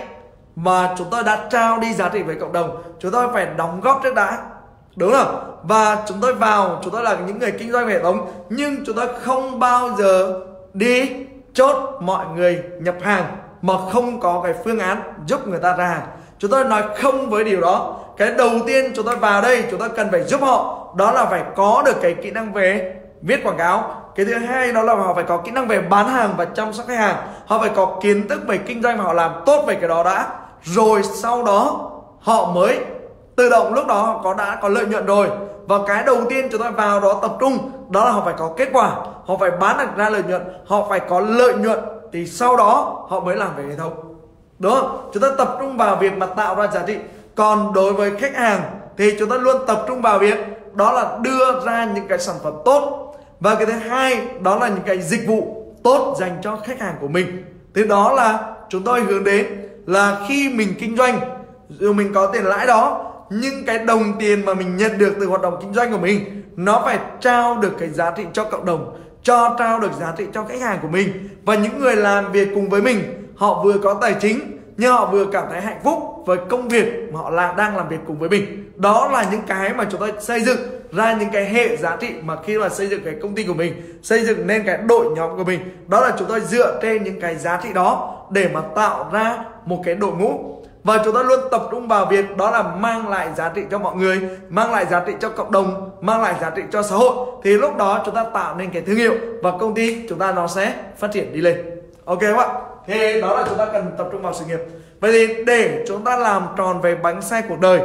mà chúng tôi đã trao đi giá trị với cộng đồng. Chúng tôi phải đóng góp trước đã. Đúng không? Và chúng tôi vào, chúng tôi là những người kinh doanh hệ thống, nhưng chúng tôi không bao giờ đi chốt mọi người nhập hàng mà không có cái phương án giúp người ta ra hàng. Chúng tôi nói không với điều đó. Cái đầu tiên chúng tôi vào đây, chúng tôi cần phải giúp họ, đó là phải có được cái kỹ năng về viết quảng cáo. Cái thứ hai đó là họ phải có kỹ năng về bán hàng và chăm sóc khách hàng. Họ phải có kiến thức về kinh doanh và họ làm tốt về cái đó đã. Rồi sau đó họ mới tự động lúc đó họ đã có lợi nhuận rồi. Và cái đầu tiên chúng ta vào đó tập trung, đó là họ phải có kết quả, họ phải bán được ra lợi nhuận, họ phải có lợi nhuận, thì sau đó họ mới làm về hệ thống. Đúng không? Chúng ta tập trung vào việc mà tạo ra giá trị. Còn đối với khách hàng thì chúng ta luôn tập trung vào việc đó là đưa ra những cái sản phẩm tốt. Và cái thứ hai đó là những cái dịch vụ tốt dành cho khách hàng của mình. Thì đó là chúng tôi hướng đến là khi mình kinh doanh, dù mình có tiền lãi đó, nhưng cái đồng tiền mà mình nhận được từ hoạt động kinh doanh của mình nó phải trao được cái giá trị cho cộng đồng, trao được giá trị cho khách hàng của mình. Và những người làm việc cùng với mình, họ vừa có tài chính nhưng họ vừa cảm thấy hạnh phúc với công việc mà họ đang làm việc cùng với mình. Đó là những cái mà chúng ta xây dựng ra những cái hệ giá trị mà khi mà xây dựng cái công ty của mình, xây dựng nên cái đội nhóm của mình, đó là chúng tôi dựa trên những cái giá trị đó để mà tạo ra một cái đội ngũ. Và chúng ta luôn tập trung vào việc đó là mang lại giá trị cho mọi người, mang lại giá trị cho cộng đồng, mang lại giá trị cho xã hội. Thì lúc đó chúng ta tạo nên cái thương hiệu và công ty chúng ta nó sẽ phát triển đi lên. Ok các bạn? Thì đó là chúng ta cần tập trung vào sự nghiệp. Vậy thì để chúng ta làm tròn về bánh xe cuộc đời,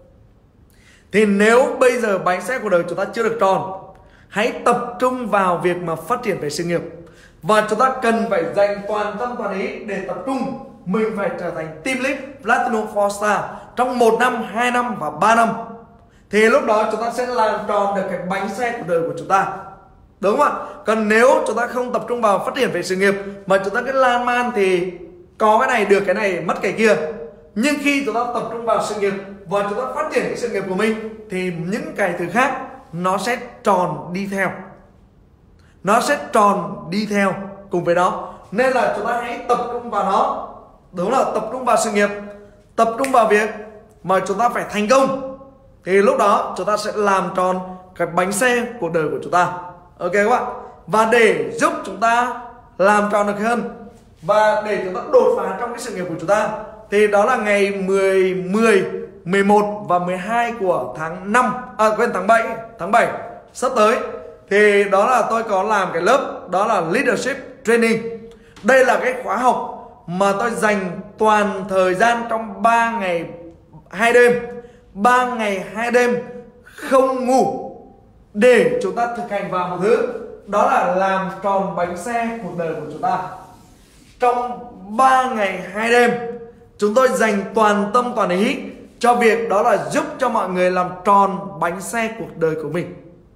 thì nếu bây giờ bánh xe cuộc đời chúng ta chưa được tròn, hãy tập trung vào việc mà phát triển về sự nghiệp. Và chúng ta cần phải dành toàn tâm toàn ý để tập trung. Mình phải trở thành Team Lead Platinum 4 Star trong 1 năm, 2 năm và 3 năm. Thì lúc đó chúng ta sẽ làm tròn được cái bánh xe cuộc đời của chúng ta. Đúng không ạ? Còn nếu chúng ta không tập trung vào phát triển về sự nghiệp mà chúng ta cứ lan man thì có cái này được cái này, mất cái kia. Nhưng khi chúng ta tập trung vào sự nghiệp và chúng ta phát triển cái sự nghiệp của mình thì những cái thứ khác nó sẽ tròn đi theo. Nó sẽ tròn đi theo cùng với đó. Nên là chúng ta hãy tập trung vào nó. Đúng là tập trung vào sự nghiệp, tập trung vào việc mà chúng ta phải thành công. Thì lúc đó chúng ta sẽ làm tròn cái bánh xe cuộc đời của chúng ta. Ok các bạn? Và để giúp chúng ta làm tròn được hơn và để chúng ta đột phá trong cái sự nghiệp của chúng ta, thì đó là ngày 10, 11 và 12 của tháng 5, tháng 7 sắp tới. Thì đó là tôi có làm cái lớp đó là Leadership Training. Đây là cái khóa học mà tôi dành toàn thời gian trong 3 ngày 2 đêm 3 ngày 2 đêm không ngủ để chúng ta thực hành vào một thứ, đó là làm tròn bánh xe cuộc đời của chúng ta. Trong 3 ngày 2 đêm chúng tôi dành toàn tâm toàn ý cho việc đó là giúp cho mọi người làm tròn bánh xe cuộc đời của mình.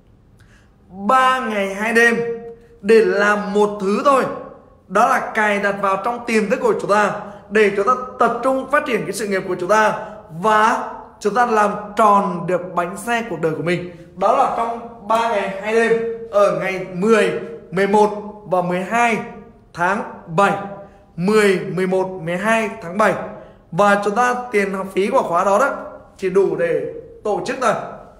3 ngày 2 đêm để làm một thứ thôi, đó là cài đặt vào trong tiềm thức của chúng ta để chúng ta tập trung phát triển cái sự nghiệp của chúng ta và chúng ta làm tròn được bánh xe cuộc đời của mình. Đó là trong 3 ngày 2 đêm ở ngày 10, 11 và 12 tháng 7. 10, 11, 12 tháng 7. Và chúng ta tiền học phí của khóa đó chỉ đủ để tổ chức thôi.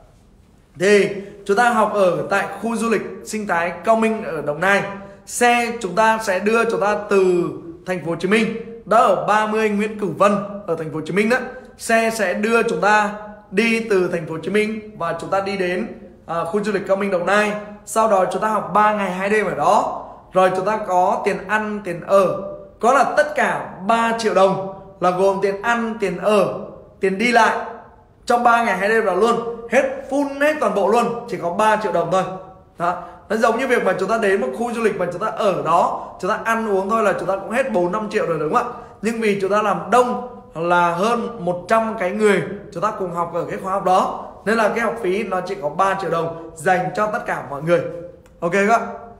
Thì chúng ta học ở tại khu du lịch sinh thái Cao Minh ở Đồng Nai. Xe chúng ta sẽ đưa chúng ta từ thành phố Hồ Chí Minh, đó ở 30 Nguyễn Cửu Vân ở thành phố Hồ Chí Minh đó. Xe sẽ đưa chúng ta đi từ thành phố Hồ Chí Minh và chúng ta đi đến khu du lịch Cao Minh Đồng Nai. Sau đó chúng ta học 3 ngày 2 đêm ở đó. Rồi chúng ta có tiền ăn, tiền ở. Có là tất cả 3 triệu đồng, là gồm tiền ăn, tiền ở, tiền đi lại. Trong 3 ngày 2 đêm đó luôn, hết full hết toàn bộ luôn, chỉ có 3 triệu đồng thôi. Đó. Nó giống như việc mà chúng ta đến một khu du lịch mà chúng ta ở đó, chúng ta ăn uống thôi là chúng ta cũng hết 4-5 triệu rồi, đúng không ạ? Nhưng vì chúng ta làm đông là hơn 100 cái người chúng ta cùng học ở cái khóa học đó, nên là cái học phí nó chỉ có 3 triệu đồng dành cho tất cả mọi người. Ok các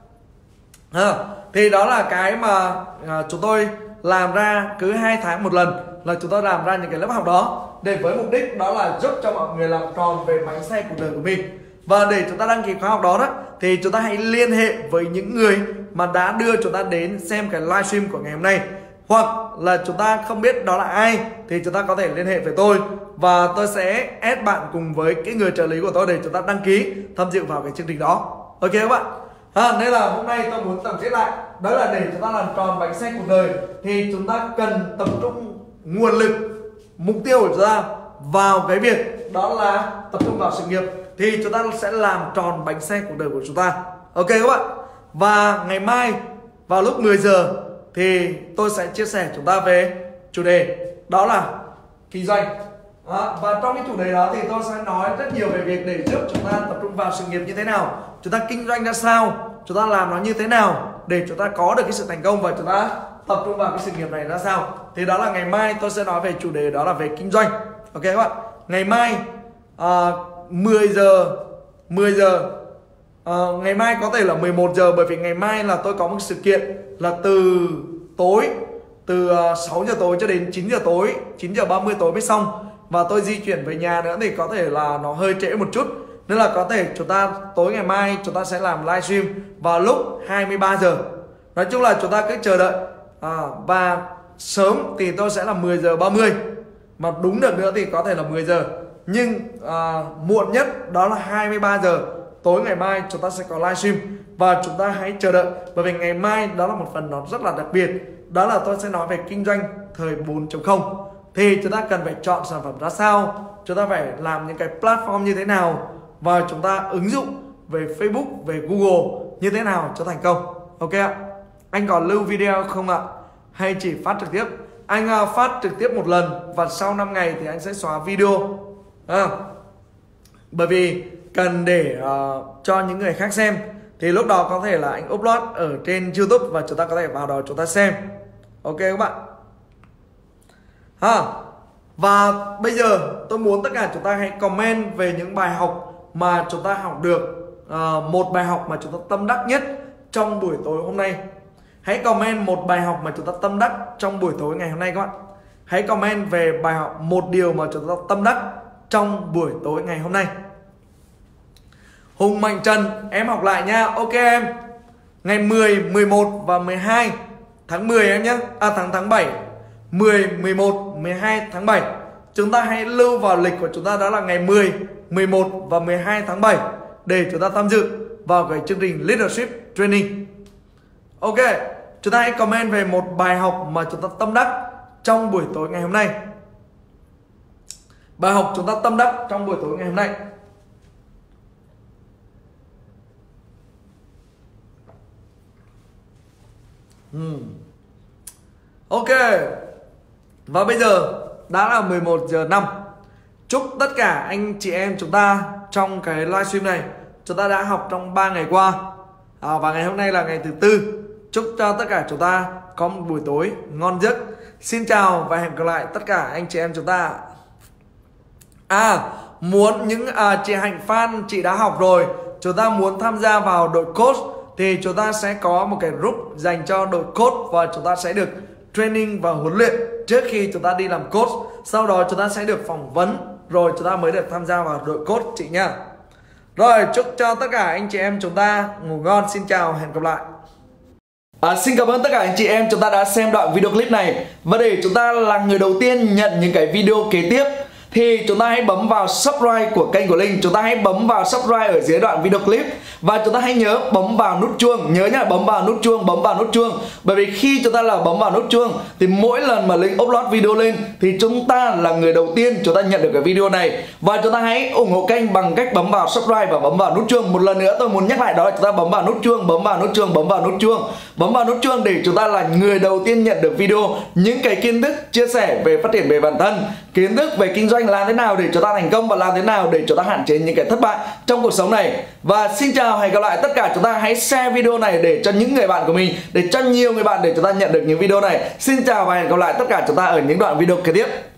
bạn? Thì đó là cái mà chúng tôi làm ra cứ 2 tháng một lần là chúng tôi làm ra những cái lớp học đó, để với mục đích đó là giúp cho mọi người làm tròn về bánh xe cuộc đời của mình. Và để chúng ta đăng ký khóa học đó thì chúng ta hãy liên hệ với những người mà đã đưa chúng ta đến xem cái livestream của ngày hôm nay. Hoặc là chúng ta không biết đó là ai thì chúng ta có thể liên hệ với tôi và tôi sẽ add bạn cùng với cái người trợ lý của tôi để chúng ta đăng ký tham dự vào cái chương trình đó. Ok các bạn? Nên là hôm nay tôi muốn tổng kết lại, đó là để chúng ta làm tròn bánh xe cuộc đời thì chúng ta cần tập trung nguồn lực, mục tiêu của chúng ta vào cái việc đó là tập trung vào sự nghiệp, thì chúng ta sẽ làm tròn bánh xe cuộc đời của chúng ta. Ok các bạn? Và ngày mai vào lúc 10 giờ thì tôi sẽ chia sẻ chúng ta về chủ đề đó là kinh doanh. Và trong cái chủ đề đó thì tôi sẽ nói rất nhiều về việc để giúp chúng ta tập trung vào sự nghiệp như thế nào, chúng ta kinh doanh ra sao, chúng ta làm nó như thế nào để chúng ta có được cái sự thành công và chúng ta tập trung vào cái sự nghiệp này ra sao. Thì đó là ngày mai tôi sẽ nói về chủ đề đó là về kinh doanh. Ok các bạn, ngày mai 10 giờ ngày mai có thể là 11 giờ, bởi vì ngày mai là tôi có một sự kiện là từ 6 giờ tối cho đến 9 giờ tối, 9 giờ 30 tối mới xong, và tôi di chuyển về nhà nữa thì có thể là nó hơi trễ một chút, nên là có thể chúng ta tối ngày mai chúng ta sẽ làm livestream vào lúc 23 giờ. Nói chung là chúng ta cứ chờ đợi, và sớm thì tôi sẽ là 10 giờ 30, mà đúng được nữa thì có thể là 10 giờ, nhưng muộn nhất đó là 23 giờ tối ngày mai chúng ta sẽ có livestream. Và chúng ta hãy chờ đợi, bởi vì ngày mai đó là một phần nó rất là đặc biệt, đó là tôi sẽ nói về kinh doanh thời 4.0. Thì chúng ta cần phải chọn sản phẩm ra sao, chúng ta phải làm những cái platform như thế nào, và chúng ta ứng dụng về Facebook, về Google như thế nào cho thành công. Ok ạ? Anh còn lưu video không ạ? Hay chỉ phát trực tiếp? Anh phát trực tiếp một lần, và sau 5 ngày thì anh sẽ xóa video. Bởi vì cần để cho những người khác xem, thì lúc đó có thể là anh upload ở trên YouTube và chúng ta có thể vào đó chúng ta xem. Ok các bạn. Và bây giờ tôi muốn tất cả chúng ta hãy comment về những bài học mà chúng ta học được, một bài học mà chúng ta tâm đắc nhất trong buổi tối hôm nay. Hãy comment một bài học mà chúng ta tâm đắc trong buổi tối ngày hôm nay các bạn. Hãy comment về bài học, một điều mà chúng ta tâm đắc trong buổi tối ngày hôm nay. Hùng Mạnh Trần, em học lại nha. Ok em. Ngày 10, 11 và 12 tháng 10 em nhé. Tháng 7. 10, 11, 12 tháng 7. Chúng ta hãy lưu vào lịch của chúng ta, đó là ngày 10, 11 và 12 tháng 7 để chúng ta tham dự vào cái chương trình Leadership Training. Ok, chúng ta hãy comment về một bài học mà chúng ta tâm đắc trong buổi tối ngày hôm nay. Bài học chúng ta tâm đắc trong buổi tối ngày hôm nay. Ok. Và bây giờ đã là 11 giờ 5. Chúc tất cả anh chị em chúng ta trong cái livestream này, chúng ta đã học trong 3 ngày qua, và ngày hôm nay là ngày thứ 4. Chúc cho tất cả chúng ta có một buổi tối ngon giấc. Xin chào và hẹn gặp lại tất cả anh chị em chúng ta. Muốn những chị Hạnh fan chị đã học rồi, chúng ta muốn tham gia vào đội coach thì chúng ta sẽ có một cái group dành cho đội coach, và chúng ta sẽ được training và huấn luyện trước khi chúng ta đi làm coach. Sau đó chúng ta sẽ được phỏng vấn, rồi chúng ta mới được tham gia vào đội coach chị nha. Rồi, chúc cho tất cả anh chị em chúng ta ngủ ngon. Xin chào, hẹn gặp lại. Xin cảm ơn tất cả anh chị em chúng ta đã xem đoạn video clip này. Và để chúng ta là người đầu tiên nhận những cái video kế tiếp thì chúng ta hãy bấm vào subscribe của kênh của Linh. Chúng ta hãy bấm vào subscribe ở dưới đoạn video clip. Và chúng ta hãy nhớ bấm vào nút chuông. Nhớ nhá, bấm vào nút chuông, bấm vào nút chuông. Bởi vì khi chúng ta là bấm vào nút chuông thì mỗi lần mà Linh upload video lên thì chúng ta là người đầu tiên chúng ta nhận được cái video này. Và chúng ta hãy ủng hộ kênh bằng cách bấm vào subscribe và bấm vào nút chuông. Một lần nữa tôi muốn nhắc lại đó là chúng ta bấm vào nút chuông, bấm vào nút chuông, bấm vào nút chuông. Bấm vào nút chuông để chúng ta là người đầu tiên nhận được video, những cái kiến thức chia sẻ về phát triển về bản thân, kiến thức về kinh doanh, làm thế nào để chúng ta thành công và làm thế nào để chúng ta hạn chế những cái thất bại trong cuộc sống này. Và xin chào, hẹn gặp lại tất cả chúng ta. Hãy share video này để cho những người bạn của mình, để cho nhiều người bạn để chúng ta nhận được những video này. Xin chào và hẹn gặp lại tất cả chúng ta ở những đoạn video kế tiếp.